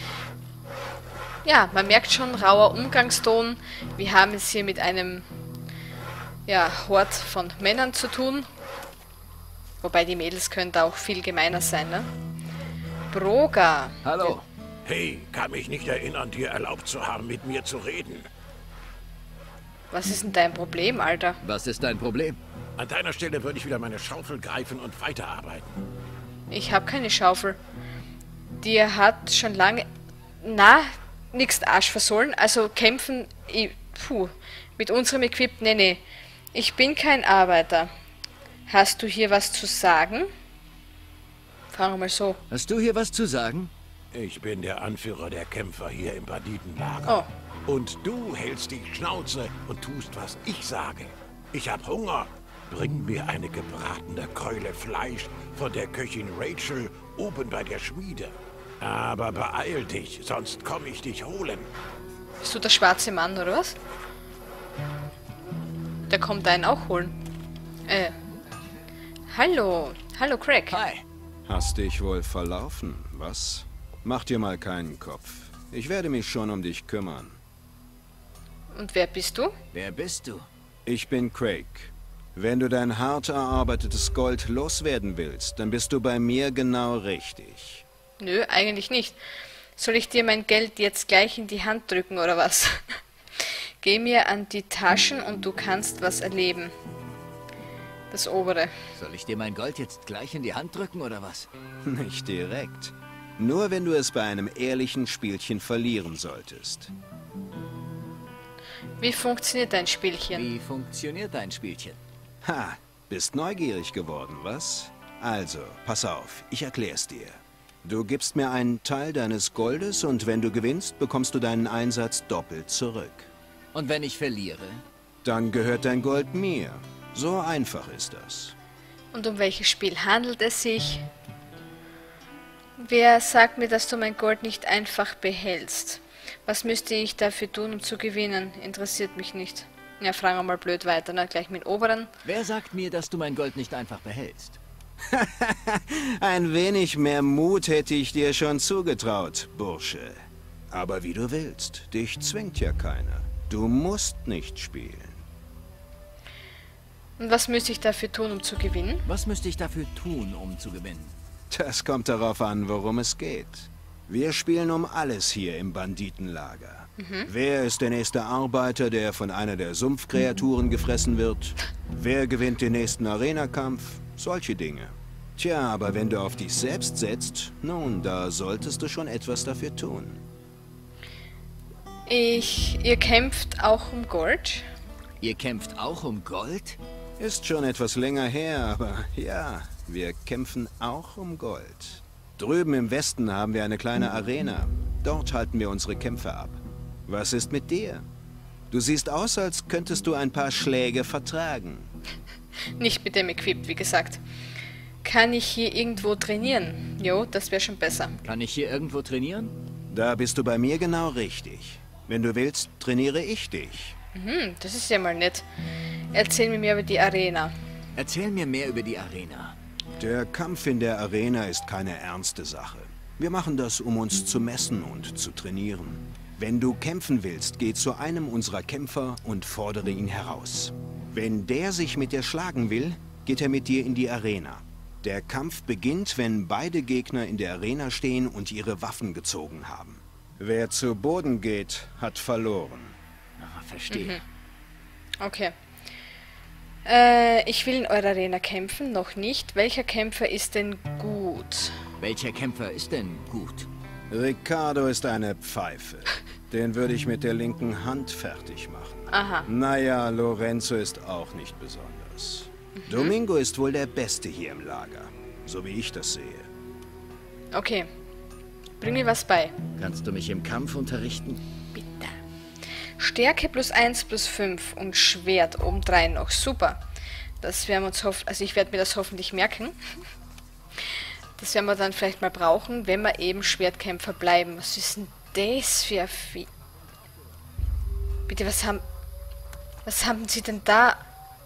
[SPEAKER 1] Ja, man merkt schon, rauer Umgangston. Wir haben es hier mit einem Hort von Männern zu tun. Wobei die Mädels können da auch viel gemeiner sein, ne? Broga.
[SPEAKER 2] Hallo.
[SPEAKER 9] Hey, kann mich nicht erinnern, dir erlaubt zu haben, mit mir zu reden.
[SPEAKER 1] Was ist denn dein Problem, Alter?
[SPEAKER 4] Was ist dein Problem?
[SPEAKER 5] An deiner Stelle würde ich wieder meine Schaufel greifen und weiterarbeiten.
[SPEAKER 1] Ich habe keine Schaufel. Die hat schon lange... Na, nix Arsch versohlen. Also kämpfen... Mit unserem Equip... Nee. Ich bin kein Arbeiter. Hast du hier was zu sagen? Fragen wir mal so.
[SPEAKER 4] Hast du hier was zu sagen?
[SPEAKER 5] Ich bin der Anführer der Kämpfer hier im Banditenlager.
[SPEAKER 1] Oh.
[SPEAKER 5] Und du hältst die Schnauze und tust, was ich sage. Ich hab Hunger. Bring mir eine gebratene Keule Fleisch von der Köchin Rachel oben bei der Schmiede. Aber beeil dich, sonst komme ich dich holen.
[SPEAKER 1] Bist du der schwarze Mann, oder was? Der kommt einen auch holen. Hallo. Hallo, Craig.
[SPEAKER 4] Hi.
[SPEAKER 9] Hast dich wohl verlaufen, was? Mach dir mal keinen Kopf. Ich werde mich schon um dich kümmern.
[SPEAKER 1] Und wer bist du?
[SPEAKER 4] Wer bist du?
[SPEAKER 9] Ich bin Craig. Wenn du dein hart erarbeitetes Gold loswerden willst, dann bist du bei mir genau richtig.
[SPEAKER 1] Nö, eigentlich nicht. Soll ich dir mein Geld jetzt gleich in die Hand drücken, oder was? Geh mir an die Taschen und du kannst was erleben. Das obere.
[SPEAKER 4] Soll ich dir mein Gold jetzt gleich in die Hand drücken, oder was?
[SPEAKER 9] Nicht direkt. Nur wenn du es bei einem ehrlichen Spielchen verlieren solltest.
[SPEAKER 1] Wie funktioniert dein Spielchen?
[SPEAKER 4] Wie funktioniert dein Spielchen?
[SPEAKER 9] Ha, bist neugierig geworden, was? Also, pass auf, ich erklär's dir. Du gibst mir einen Teil deines Goldes und wenn du gewinnst, bekommst du deinen Einsatz doppelt zurück.
[SPEAKER 4] Und wenn ich verliere?
[SPEAKER 9] Dann gehört dein Gold mir. So einfach ist das.
[SPEAKER 1] Und um welches Spiel handelt es sich? Wer sagt mir, dass du mein Gold nicht einfach behältst? Was müsste ich dafür tun, um zu gewinnen? Interessiert mich nicht. Ja, fragen wir mal blöd weiter, ne? Gleich mit oberen.
[SPEAKER 4] Wer sagt mir, dass du mein Gold nicht einfach behältst?
[SPEAKER 9] Ein wenig mehr Mut hätte ich dir schon zugetraut, Bursche. Aber wie du willst, dich zwingt ja keiner. Du musst nicht spielen.
[SPEAKER 1] Und was müsste ich dafür tun, um zu gewinnen?
[SPEAKER 4] Was müsste ich dafür tun, um zu gewinnen?
[SPEAKER 9] Das kommt darauf an, worum es geht. Wir spielen um alles hier im Banditenlager. Wer ist der nächste Arbeiter, der von einer der Sumpfkreaturen gefressen wird? Wer gewinnt den nächsten Arena-Kampf? Solche Dinge. Tja, aber wenn du auf dich selbst setzt, nun, da solltest du schon etwas dafür tun.
[SPEAKER 1] Ihr kämpft auch um Gold?
[SPEAKER 4] Ihr kämpft auch um Gold?
[SPEAKER 9] Ist schon etwas länger her, aber ja, wir kämpfen auch um Gold. Drüben im Westen haben wir eine kleine Arena. Dort halten wir unsere Kämpfe ab. Was ist mit dir? Du siehst aus, als könntest du ein paar Schläge vertragen.
[SPEAKER 1] Nicht mit dem Equip, wie gesagt. Kann ich hier irgendwo trainieren? Jo, das wäre schon besser.
[SPEAKER 4] Kann ich hier irgendwo trainieren?
[SPEAKER 9] Da bist du bei mir genau richtig. Wenn du willst, trainiere ich dich.
[SPEAKER 1] Das ist ja mal nett. Erzähl mir mehr über die Arena.
[SPEAKER 4] Erzähl mir mehr über die Arena.
[SPEAKER 9] Der Kampf in der Arena ist keine ernste Sache. Wir machen das, um uns zu messen und zu trainieren. Wenn du kämpfen willst, geh zu einem unserer Kämpfer und fordere ihn heraus. Wenn der sich mit dir schlagen will, geht er mit dir in die Arena. Der Kampf beginnt, wenn beide Gegner in der Arena stehen und ihre Waffen gezogen haben. Wer zu Boden geht, hat verloren.
[SPEAKER 4] Ah, verstehe.
[SPEAKER 1] Okay. Ich will in eurer Arena kämpfen, noch nicht. Welcher Kämpfer ist denn gut?
[SPEAKER 4] Welcher Kämpfer ist denn gut?
[SPEAKER 9] Ricardo ist eine Pfeife. Den würde ich mit der linken Hand fertig machen.
[SPEAKER 1] Aha.
[SPEAKER 9] Naja, Lorenzo ist auch nicht besonders. Domingo ist wohl der Beste hier im Lager, so wie ich das sehe.
[SPEAKER 1] Okay. Bring mir was bei.
[SPEAKER 4] Kannst du mich im Kampf unterrichten?
[SPEAKER 1] Bitte. Stärke +1 +5 und Schwert obendrein noch. Super. Das werden wir uns also ich werde mir das hoffentlich merken. Das werden wir dann vielleicht mal brauchen, wenn wir eben Schwertkämpfer bleiben. Was ist denn das für ein Vieh? Bitte, was haben sie denn da?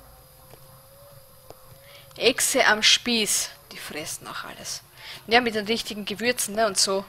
[SPEAKER 1] Echse am Spieß. Die fressen auch alles. Ja, mit den richtigen Gewürzen, ne, und so.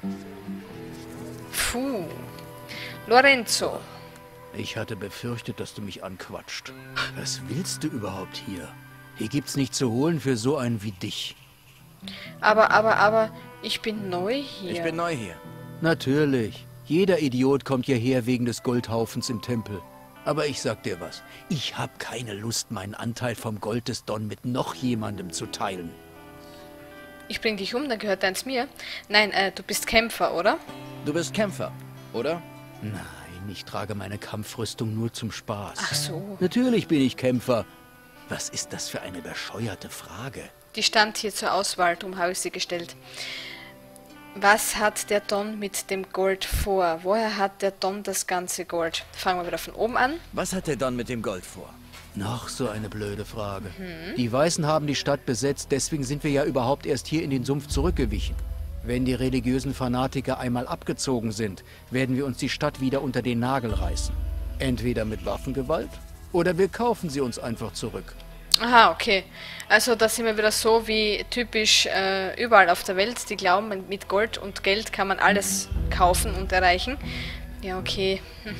[SPEAKER 1] Puh. Lorenzo.
[SPEAKER 5] Ich hatte befürchtet, dass du mich anquatscht. Was willst du überhaupt hier? Hier gibt's nichts zu holen für so einen wie dich.
[SPEAKER 1] Aber, ich bin neu hier.
[SPEAKER 4] Ich bin neu hier.
[SPEAKER 5] Natürlich. Jeder Idiot kommt hierher wegen des Goldhaufens im Tempel.
[SPEAKER 4] Aber ich sag dir was, ich habe keine Lust, meinen Anteil vom Gold des Don mit noch jemandem zu teilen.
[SPEAKER 1] Ich bring dich um, dann gehört deins mir. Nein, du bist Kämpfer, oder?
[SPEAKER 2] Du bist Kämpfer, oder?
[SPEAKER 4] Nein, ich trage meine Kampfrüstung nur zum Spaß.
[SPEAKER 1] Ach so.
[SPEAKER 4] Natürlich bin ich Kämpfer. Was ist das für eine bescheuerte Frage?
[SPEAKER 1] Die stand hier zur Auswahl, darum habe ich sie gestellt. Was hat der Don mit dem Gold vor? Woher hat der Don das ganze Gold? Fangen wir wieder von oben an.
[SPEAKER 2] Was hat der Don mit dem Gold vor?
[SPEAKER 4] Noch so eine blöde Frage. Die Weißen haben die Stadt besetzt, deswegen sind wir ja überhaupt erst hier in den Sumpf zurückgewichen. Wenn die religiösen Fanatiker einmal abgezogen sind, werden wir uns die Stadt wieder unter den Nagel reißen. Entweder mit Waffengewalt oder wir kaufen sie uns einfach zurück.
[SPEAKER 1] Aha, okay. Also da sind wir wieder so wie typisch überall auf der Welt. Die glauben, mit Gold und Geld kann man alles kaufen und erreichen. Ja, okay.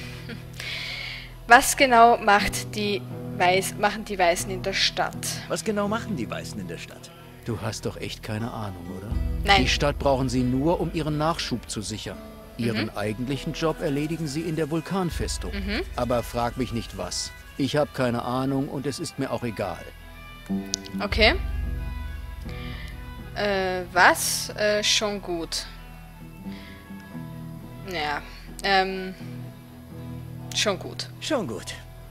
[SPEAKER 1] Was genau machen die Weißen in der Stadt?
[SPEAKER 2] Was genau machen die Weißen in der Stadt?
[SPEAKER 4] Du hast doch echt keine Ahnung, oder?
[SPEAKER 1] Nein.
[SPEAKER 4] Die Stadt brauchen sie nur, um ihren Nachschub zu sichern. Ihren eigentlichen Job erledigen sie in der Vulkanfestung. Aber frag mich nicht was. Ich habe keine Ahnung und es ist mir auch egal.
[SPEAKER 1] Okay. Was? Schon gut. Ja, schon gut.
[SPEAKER 2] Schon gut.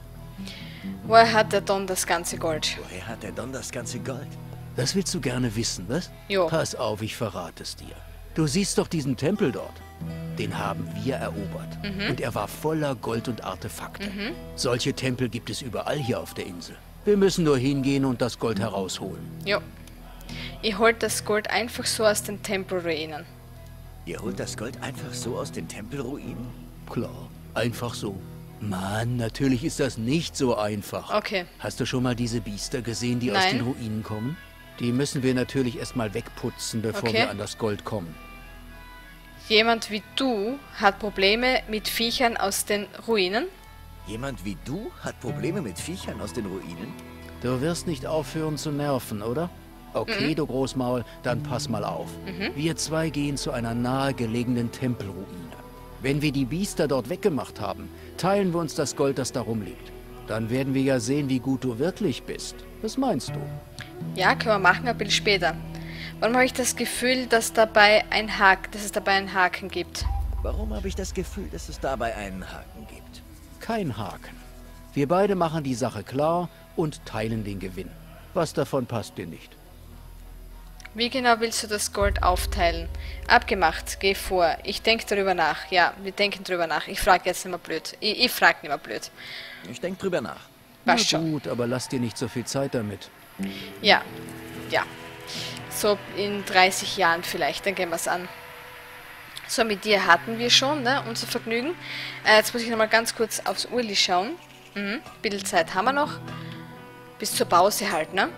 [SPEAKER 1] Woher hat der Don das ganze Gold?
[SPEAKER 2] Woher hat der Don das ganze Gold?
[SPEAKER 4] Das willst du gerne wissen, was?
[SPEAKER 1] Jo.
[SPEAKER 4] Pass auf, ich verrate es dir. Du siehst doch diesen Tempel dort. Den haben wir erobert. Und er war voller Gold und Artefakte. Solche Tempel gibt es überall hier auf der Insel. Wir müssen nur hingehen und das Gold herausholen.
[SPEAKER 1] Jo. Ihr holt das Gold einfach so aus den Tempelruinen.
[SPEAKER 2] Ihr holt das Gold einfach so aus den Tempelruinen?
[SPEAKER 4] Klar, einfach so. Mann, natürlich ist das nicht so einfach.
[SPEAKER 1] Okay.
[SPEAKER 4] Hast du schon mal diese Biester gesehen, die aus
[SPEAKER 1] Nein.
[SPEAKER 4] den Ruinen kommen? Die müssen wir natürlich erstmal wegputzen, bevor
[SPEAKER 1] Okay.
[SPEAKER 4] wir an das Gold kommen.
[SPEAKER 1] Jemand wie du hat Probleme mit Viechern aus den Ruinen?
[SPEAKER 2] Jemand wie du hat Probleme mit Viechern aus den Ruinen?
[SPEAKER 4] Du wirst nicht aufhören zu nerven, oder? Okay, du Großmaul, dann pass mal auf. Wir zwei gehen zu einer nahegelegenen Tempelruine. Wenn wir die Biester dort weggemacht haben, teilen wir uns das Gold, das da rumliegt. Dann werden wir ja sehen, wie gut du wirklich bist. Was meinst du?
[SPEAKER 1] Ja, können wir machen, ein bisschen später. Warum habe ich das Gefühl, dass es dabei einen Haken gibt?
[SPEAKER 2] Warum habe ich das Gefühl, dass es dabei einen Haken gibt?
[SPEAKER 4] Kein Haken. Wir beide machen die Sache klar und teilen den Gewinn. Was davon passt dir nicht?
[SPEAKER 1] Wie genau willst du das Gold aufteilen? Abgemacht, geh vor. Ich denke darüber nach. Ja, wir denken darüber nach. Ich frage jetzt nicht mehr blöd. Ich frage nicht mehr blöd.
[SPEAKER 2] Ich denke drüber nach.
[SPEAKER 1] Passt schon.
[SPEAKER 4] Gut, aber lass dir nicht so viel Zeit damit.
[SPEAKER 1] Ja, ja. So in 30 Jahren vielleicht, dann gehen wir es an. So, mit dir hatten wir schon, ne, unser Vergnügen. Jetzt muss ich nochmal ganz kurz aufs Uhrli schauen. Bisschen Zeit haben wir noch. Bis zur Pause halt, ne?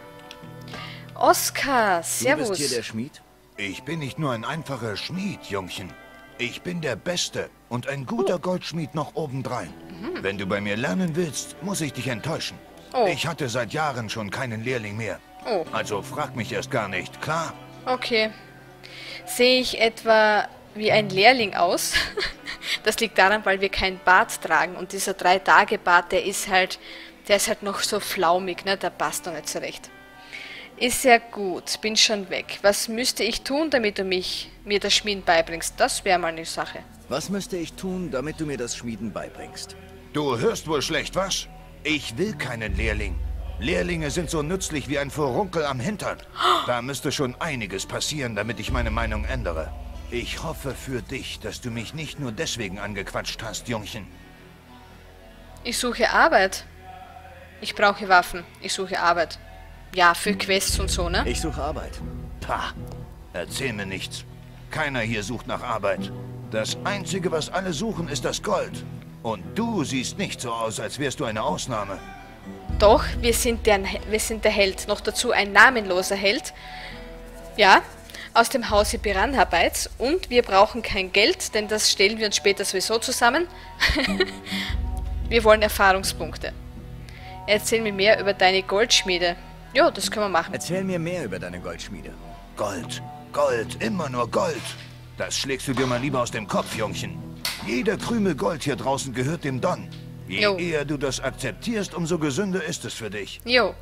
[SPEAKER 1] Oskar, servus.
[SPEAKER 2] Du bist hier der Schmied?
[SPEAKER 10] Ich bin nicht nur ein einfacher Schmied, Jungchen. Ich bin der Beste und ein guter Goldschmied noch obendrein. Wenn du bei mir lernen willst, muss ich dich enttäuschen.
[SPEAKER 1] Oh.
[SPEAKER 10] Ich hatte seit Jahren schon keinen Lehrling mehr.
[SPEAKER 1] Oh.
[SPEAKER 10] Also frag mich erst gar nicht, klar?
[SPEAKER 1] Okay. Sehe ich etwa wie ein Lehrling aus? Das liegt daran, weil wir keinen Bart tragen. Und dieser 3-Tage-Bart, der ist halt noch so flaumig, ne? Der passt noch nicht so recht. Ist ja gut, bin schon weg. Was müsste ich tun, damit du mir das Schmieden beibringst? Das wäre mal eine Sache.
[SPEAKER 2] Was müsste ich tun, damit du mir das Schmieden beibringst?
[SPEAKER 10] Du hörst wohl schlecht, was? Ich will keinen Lehrling. Lehrlinge sind so nützlich wie ein Furunkel am Hintern. Da müsste schon einiges passieren, damit ich meine Meinung ändere. Ich hoffe für dich, dass du mich nicht nur deswegen angequatscht hast, Jungchen.
[SPEAKER 1] Ich suche Arbeit. Ich brauche Waffen. Ich suche Arbeit. Ja, für Quests und so, ne?
[SPEAKER 2] Ich suche Arbeit.
[SPEAKER 10] Pah, erzähl mir nichts. Keiner hier sucht nach Arbeit. Das Einzige, was alle suchen, ist das Gold. Und du siehst nicht so aus, als wärst du eine Ausnahme.
[SPEAKER 1] Doch, wir sind der Held. Noch dazu ein namenloser Held. Ja, aus dem Hause Piranha Bytes. Und wir brauchen kein Geld, denn das stellen wir uns später sowieso zusammen. Wir wollen Erfahrungspunkte. Erzähl mir mehr über deine Goldschmiede. Jo, das können wir machen.
[SPEAKER 2] Erzähl mir mehr über deine Goldschmiede.
[SPEAKER 10] Gold, Gold, immer nur Gold. Das schlägst du dir mal lieber aus dem Kopf, Jungchen. Jeder Krümel Gold hier draußen gehört dem Don. Je
[SPEAKER 1] Jo.
[SPEAKER 10] eher du das akzeptierst, umso gesünder ist es für dich.
[SPEAKER 1] Jo.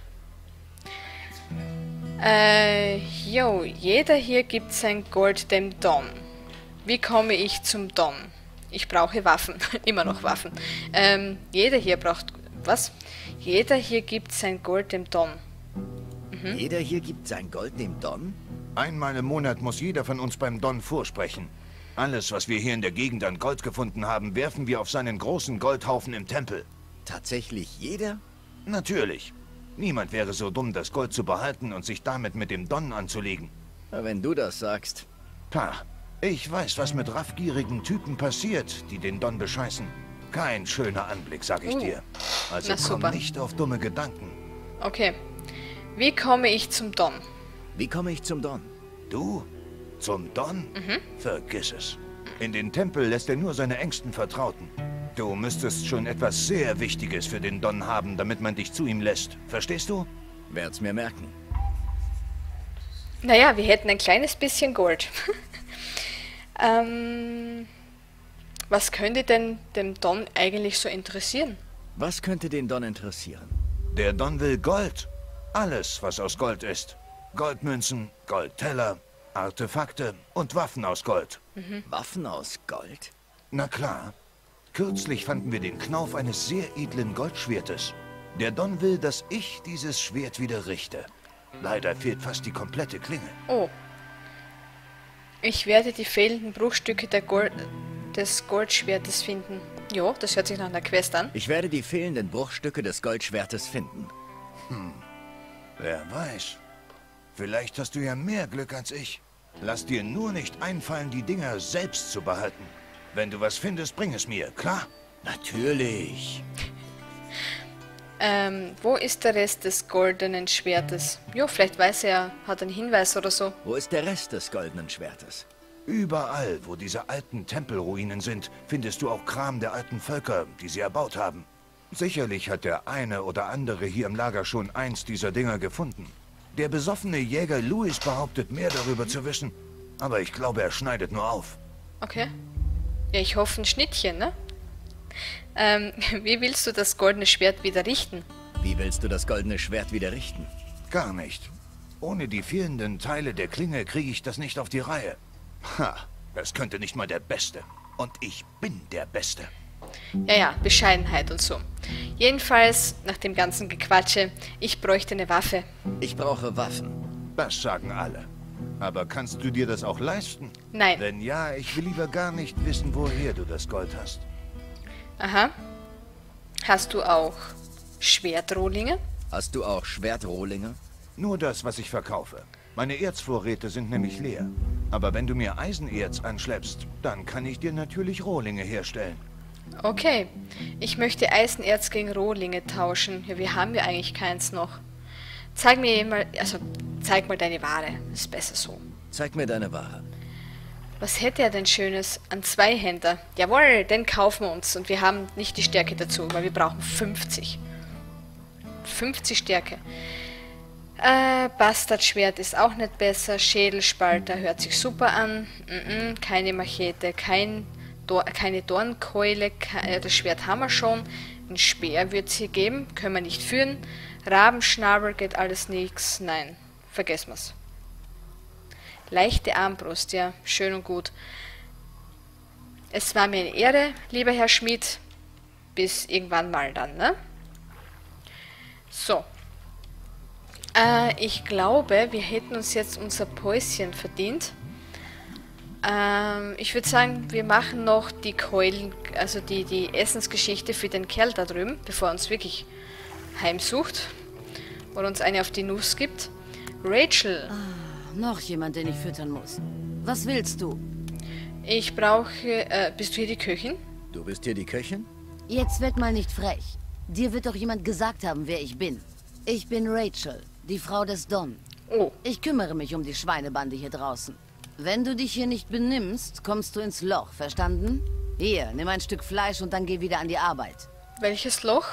[SPEAKER 1] Jo, jeder hier gibt sein Gold dem Don. Wie komme ich zum Don? Ich brauche Waffen. Immer noch Waffen. Jeder hier braucht... Was? Jeder hier gibt sein Gold dem Don.
[SPEAKER 2] Jeder hier gibt sein Gold dem Don?
[SPEAKER 10] Einmal im Monat muss jeder von uns beim Don vorsprechen. Alles, was wir hier in der Gegend an Gold gefunden haben, werfen wir auf seinen großen Goldhaufen im Tempel.
[SPEAKER 2] Tatsächlich jeder?
[SPEAKER 10] Natürlich. Niemand wäre so dumm, das Gold zu behalten und sich damit mit dem Don anzulegen.
[SPEAKER 2] Na, wenn du das sagst.
[SPEAKER 10] Pah, ich weiß, was mit raffgierigen Typen passiert, die den Don bescheißen. Kein schöner Anblick, sag ich dir. Also
[SPEAKER 1] Na,
[SPEAKER 10] komm
[SPEAKER 1] super.
[SPEAKER 10] nicht auf dumme Gedanken.
[SPEAKER 1] Okay. Wie komme ich zum Don?
[SPEAKER 2] Wie komme ich zum Don?
[SPEAKER 10] Du? Zum Don? Vergiss es. In den Tempel lässt er nur seine engsten Vertrauten. Du müsstest schon etwas sehr Wichtiges für den Don haben, damit man dich zu ihm lässt. Verstehst du?
[SPEAKER 2] Werd's mir merken.
[SPEAKER 1] Naja, wir hätten ein kleines bisschen Gold. Was könnte denn dem Don eigentlich so interessieren?
[SPEAKER 2] Was könnte den Don interessieren?
[SPEAKER 10] Der Don will Gold. Alles, was aus Gold ist. Goldmünzen, Goldteller, Artefakte und Waffen aus Gold.
[SPEAKER 2] Waffen aus Gold?
[SPEAKER 10] Na klar. Kürzlich fanden wir den Knauf eines sehr edlen Goldschwertes. Der Don will, dass ich dieses Schwert wieder richte. Leider fehlt fast die komplette Klinge.
[SPEAKER 1] Oh. Ich werde die fehlenden Bruchstücke des Goldschwertes finden. Jo, das hört sich nach einer Quest an.
[SPEAKER 2] Ich werde die fehlenden Bruchstücke des Goldschwertes finden.
[SPEAKER 10] Wer weiß. Vielleicht hast du ja mehr Glück als ich. Lass dir nur nicht einfallen, die Dinger selbst zu behalten. Wenn du was findest, bring es mir, klar?
[SPEAKER 2] Natürlich.
[SPEAKER 1] Wo ist der Rest des goldenen Schwertes? Jo, vielleicht weiß er, hat einen Hinweis oder so.
[SPEAKER 2] Wo ist der Rest des goldenen Schwertes?
[SPEAKER 10] Überall, wo diese alten Tempelruinen sind, findest du auch Kram der alten Völker, die sie erbaut haben. Sicherlich hat der eine oder andere hier im Lager schon eins dieser Dinger gefunden. Der besoffene Jäger Louis behauptet, mehr darüber zu wissen, aber ich glaube, er schneidet nur auf.
[SPEAKER 1] Okay. Ja, ich hoffe ein Schnittchen, ne? Wie willst du das goldene Schwert wieder richten?
[SPEAKER 2] Wie willst du das goldene Schwert wieder richten?
[SPEAKER 10] Gar nicht. Ohne die fehlenden Teile der Klinge kriege ich das nicht auf die Reihe. Ha, das könnte nicht mal der Beste. Und ich bin der Beste.
[SPEAKER 1] Ja, Bescheidenheit und so. Jedenfalls, nach dem ganzen Gequatsche, ich bräuchte eine Waffe.
[SPEAKER 2] Ich brauche Waffen.
[SPEAKER 10] Das sagen alle. Aber kannst du dir das auch leisten?
[SPEAKER 1] Nein.
[SPEAKER 10] Wenn ja, ich will lieber gar nicht wissen, woher du das Gold hast.
[SPEAKER 1] Aha. Hast du auch Schwertrohlinge?
[SPEAKER 2] Hast du auch Schwertrohlinge?
[SPEAKER 10] Nur das, was ich verkaufe. Meine Erzvorräte sind nämlich leer. Aber wenn du mir Eisenerz anschleppst, dann kann ich dir natürlich Rohlinge herstellen.
[SPEAKER 1] Okay. Ich möchte Eisenerz gegen Rohlinge tauschen. Ja, wir haben ja eigentlich keins noch. Zeig mal deine Ware. Ist besser so.
[SPEAKER 2] Zeig mir deine Ware.
[SPEAKER 1] Was hätte er denn Schönes? An Zweihänder. Jawohl, den kaufen wir uns. Und wir haben nicht die Stärke dazu, weil wir brauchen 50. 50 Stärke. Bastardschwert ist auch nicht besser. Schädelspalter hört sich super an. Keine Machete, keine Dornkeule. Das Schwert haben wir schon. Ein Speer wird es hier geben. Können wir nicht führen. Rabenschnabel geht alles nix. Nein, vergessen wir's. Leichte Armbrust, ja, schön und gut. Es war mir eine Ehre, lieber Herr Schmied. Bis irgendwann mal dann, ne? So. Ich glaube, wir hätten uns jetzt unser Päuschen verdient. Ich würde sagen, wir machen noch die Keulen, also die Essensgeschichte für den Kerl da drüben, bevor er uns wirklich heimsucht. Oder uns eine auf die Nuss gibt. Rachel.
[SPEAKER 11] Noch jemand, den ich füttern muss. Was willst du?
[SPEAKER 1] Ich brauche... bist du hier die Köchin?
[SPEAKER 2] Du bist hier die Köchin?
[SPEAKER 11] Jetzt werd mal nicht frech. Dir wird doch jemand gesagt haben, wer ich bin. Ich bin Rachel, die Frau des Don.
[SPEAKER 1] Oh.
[SPEAKER 11] Ich kümmere mich um die Schweinebande hier draußen. Wenn du dich hier nicht benimmst, kommst du ins Loch, verstanden? Hier, nimm ein Stück Fleisch und dann geh wieder an die Arbeit.
[SPEAKER 1] Welches Loch?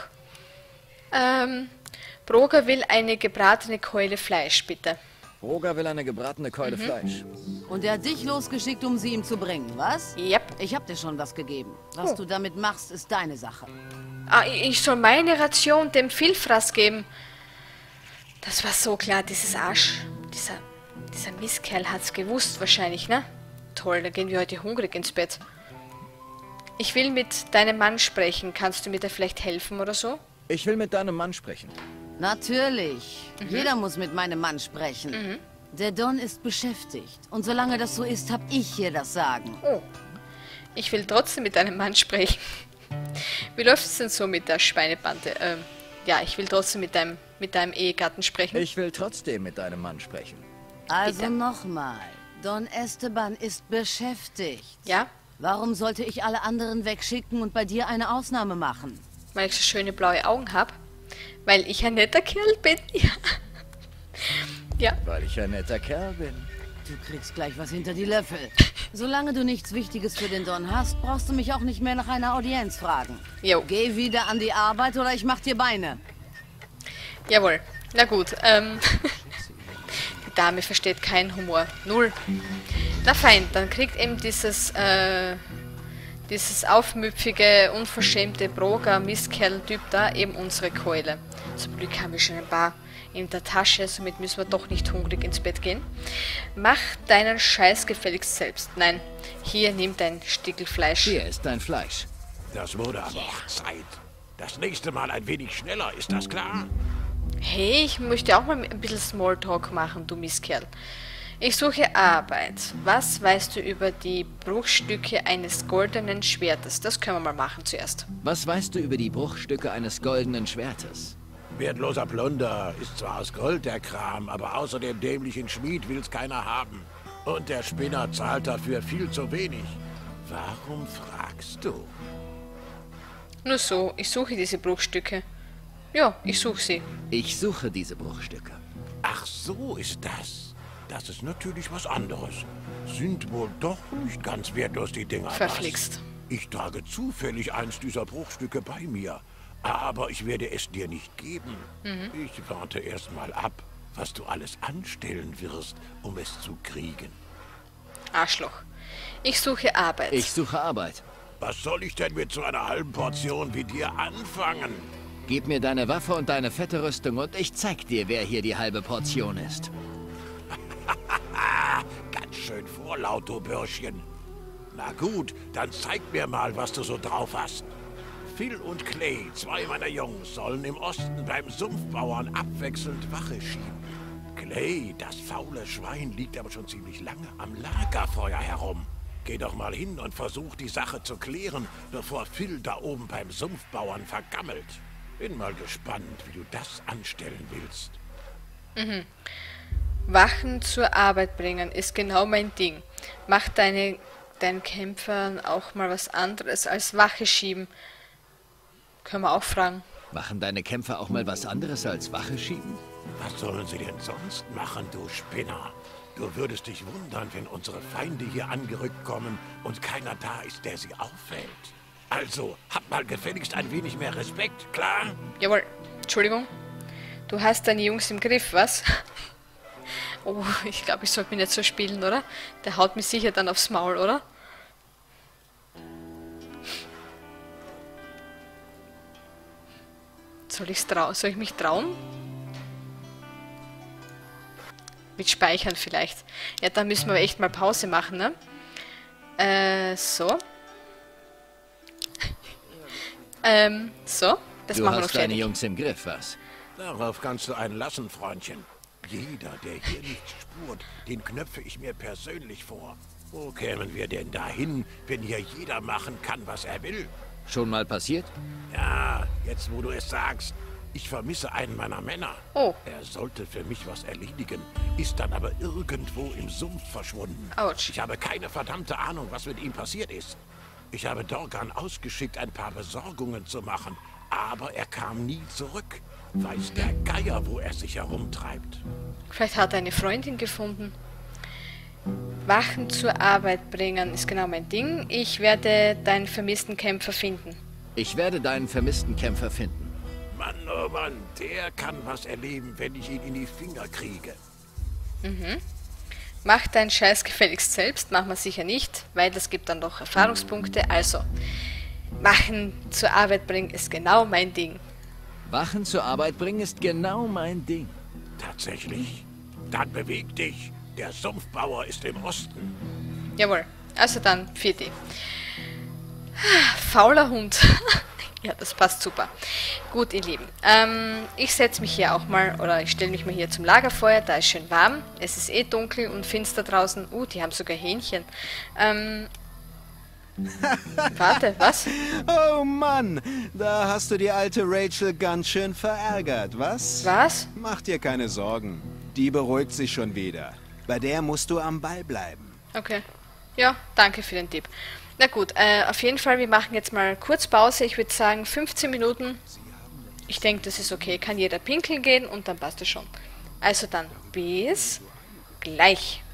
[SPEAKER 1] Broger will eine gebratene Keule Fleisch, bitte.
[SPEAKER 2] Roger will eine gebratene Keule Fleisch.
[SPEAKER 11] Und er hat dich losgeschickt, um sie ihm zu bringen, was?
[SPEAKER 1] Yep.
[SPEAKER 11] Ich hab dir schon was gegeben. Was du damit machst, ist deine Sache.
[SPEAKER 1] Ah, ich soll meine Ration dem Vielfraß geben. Das war so klar, dieses Arsch. Dieser Mistkerl hat's gewusst wahrscheinlich, ne? Toll, dann gehen wir heute hungrig ins Bett. Ich will mit deinem Mann sprechen. Kannst du mir da vielleicht helfen oder so?
[SPEAKER 2] Ich will mit deinem Mann sprechen.
[SPEAKER 11] Natürlich. Jeder muss mit meinem Mann sprechen. Der Don ist beschäftigt. Und solange das so ist, hab ich hier das Sagen.
[SPEAKER 1] Oh. Ich will trotzdem mit deinem Mann sprechen. Wie läuft es denn so mit der Schweinebande? Ja, ich will trotzdem mit deinem Ehegatten sprechen.
[SPEAKER 2] Ich will trotzdem mit deinem Mann sprechen.
[SPEAKER 11] Also nochmal. Don Esteban ist beschäftigt.
[SPEAKER 1] Ja?
[SPEAKER 11] Warum sollte ich alle anderen wegschicken und bei dir eine Ausnahme machen?
[SPEAKER 1] Weil ich so schöne blaue Augen habe. Weil ich ein netter Kerl bin. Ja. Ja.
[SPEAKER 2] Weil ich ein netter Kerl bin.
[SPEAKER 11] Du kriegst gleich was hinter die Löffel. Solange du nichts Wichtiges für den Don hast, brauchst du mich auch nicht mehr nach einer Audienz fragen.
[SPEAKER 1] Jo.
[SPEAKER 11] Geh wieder an die Arbeit oder ich mach dir Beine.
[SPEAKER 1] Jawohl. Na gut, die Dame versteht keinen Humor. Null. Na fein, dann kriegt eben dieses aufmüpfige, unverschämte Broger-Mistkerl-Typ da eben unsere Keule. Zum Glück haben wir schon ein paar in der Tasche, somit müssen wir doch nicht hungrig ins Bett gehen. Mach deinen Scheiß gefälligst selbst. Nein, hier, nimm dein Stickel Fleisch.
[SPEAKER 2] Hier ist dein Fleisch.
[SPEAKER 6] Das wurde aber auch Zeit. Das nächste Mal ein wenig schneller, ist das klar?
[SPEAKER 1] Hey, ich möchte auch mal ein bisschen Smalltalk machen, du Mistkerl. Ich suche Arbeit. Was weißt du über die Bruchstücke eines goldenen Schwertes? Das können wir mal machen zuerst.
[SPEAKER 2] Was weißt du über die Bruchstücke eines goldenen Schwertes?
[SPEAKER 6] Wertloser Plunder, ist zwar aus Gold der Kram, aber außer dem dämlichen Schmied will's keiner haben. Und der Spinner zahlt dafür viel zu wenig. Warum fragst du?
[SPEAKER 1] Nur so, ich suche diese Bruchstücke. Ja, ich suche sie.
[SPEAKER 2] Ich suche diese Bruchstücke.
[SPEAKER 6] Ach, so ist das. Das ist natürlich was anderes. Sind wohl doch nicht ganz wertlos, die Dinger.
[SPEAKER 1] Verflixt.
[SPEAKER 6] Ich trage zufällig eins dieser Bruchstücke bei mir. Aber ich werde es dir nicht geben. Ich warte erst mal ab, was du alles anstellen wirst, um es zu kriegen.
[SPEAKER 1] Arschloch. Ich suche Arbeit.
[SPEAKER 2] Ich suche Arbeit.
[SPEAKER 6] Was soll ich denn mit so einer halben Portion wie dir anfangen?
[SPEAKER 2] Gib mir deine Waffe und deine fette Rüstung und ich zeig dir, wer hier die halbe Portion ist.
[SPEAKER 6] Ganz schön vorlaut, du Bürschchen. Na gut, dann zeig mir mal, was du so drauf hast. Phil und Clay, zwei meiner Jungs, sollen im Osten beim Sumpfbauern abwechselnd Wache schieben. Clay, das faule Schwein, liegt aber schon ziemlich lange am Lagerfeuer herum. Geh doch mal hin und versuch, die Sache zu klären, bevor Phil da oben beim Sumpfbauern vergammelt. Bin mal gespannt, wie du das anstellen willst.
[SPEAKER 1] Wachen zur Arbeit bringen ist genau mein Ding. Mach deinen Kämpfern auch mal was anderes als Wache schieben. Können wir auch fragen.
[SPEAKER 2] Machen deine Kämpfer auch mal was anderes als Wache schieben?
[SPEAKER 6] Was sollen sie denn sonst machen, du Spinner? Du würdest dich wundern, wenn unsere Feinde hier angerückt kommen und keiner da ist, der sie auffällt. Also, hab mal gefälligst ein wenig mehr Respekt, klar?
[SPEAKER 1] Jawohl. Entschuldigung. Du hast deine Jungs im Griff, was? Oh, ich glaube, ich sollte mich nicht so spielen, oder? Der haut mich sicher dann aufs Maul, oder? Soll ich mich trauen? Mit Speichern vielleicht. Ja, da müssen wir echt mal Pause machen, ne? So. So. Das
[SPEAKER 2] Du
[SPEAKER 1] machen wir noch
[SPEAKER 2] hast deine
[SPEAKER 1] fertig.
[SPEAKER 2] Jungs im Griff, was?
[SPEAKER 6] Darauf kannst du einen lassen, Freundchen. Jeder, der hier nicht spurt, den knöpfe ich mir persönlich vor. Wo kämen wir denn dahin, wenn hier jeder machen kann, was er will?
[SPEAKER 2] Schon mal passiert?
[SPEAKER 6] Ja, jetzt wo du es sagst. Ich vermisse einen meiner Männer.
[SPEAKER 1] Oh.
[SPEAKER 6] Er sollte für mich was erledigen, ist dann aber irgendwo im Sumpf verschwunden.
[SPEAKER 1] Autsch.
[SPEAKER 6] Ich habe keine verdammte Ahnung, was mit ihm passiert ist. Ich habe Dorgan ausgeschickt, ein paar Besorgungen zu machen, aber er kam nie zurück. Weiß der Geier, wo er sich herumtreibt.
[SPEAKER 1] Vielleicht hat er eine Freundin gefunden. Wachen zur Arbeit bringen ist genau mein Ding. Ich werde deinen vermissten Kämpfer finden.
[SPEAKER 2] Ich werde deinen vermissten Kämpfer finden.
[SPEAKER 6] Mann, oh Mann, der kann was erleben, wenn ich ihn in die Finger kriege.
[SPEAKER 1] Mach deinen Scheiß gefälligst selbst. Machen wir sicher nicht, weil das gibt dann doch Erfahrungspunkte. Also, machen zur Arbeit bringen ist genau mein Ding.
[SPEAKER 2] Wachen zur Arbeit bringen ist genau mein Ding.
[SPEAKER 5] Tatsächlich. Dann beweg dich. Der Sumpfbauer ist im Osten.
[SPEAKER 1] Jawohl. Also dann, Pfirti. Fauler Hund. Ja, das passt super. Gut, ihr Lieben. Ich setze mich hier auch mal, oder ich stelle mich mal hier zum Lagerfeuer. Da ist schön warm. Es ist eh dunkel und finster draußen. Die haben sogar Hähnchen. Warte, was?
[SPEAKER 9] Oh Mann, da hast du die alte Rachel ganz schön verärgert, was?
[SPEAKER 1] Was?
[SPEAKER 9] Mach dir keine Sorgen. Die beruhigt sich schon wieder. Bei der musst du am Ball bleiben.
[SPEAKER 1] Okay. Ja, danke für den Tipp. Na gut, auf jeden Fall, wir machen jetzt mal kurz Pause. Ich würde sagen 15 Minuten. Ich denke, das ist okay. Kann jeder pinkeln gehen und dann passt es schon. Also dann, bis gleich.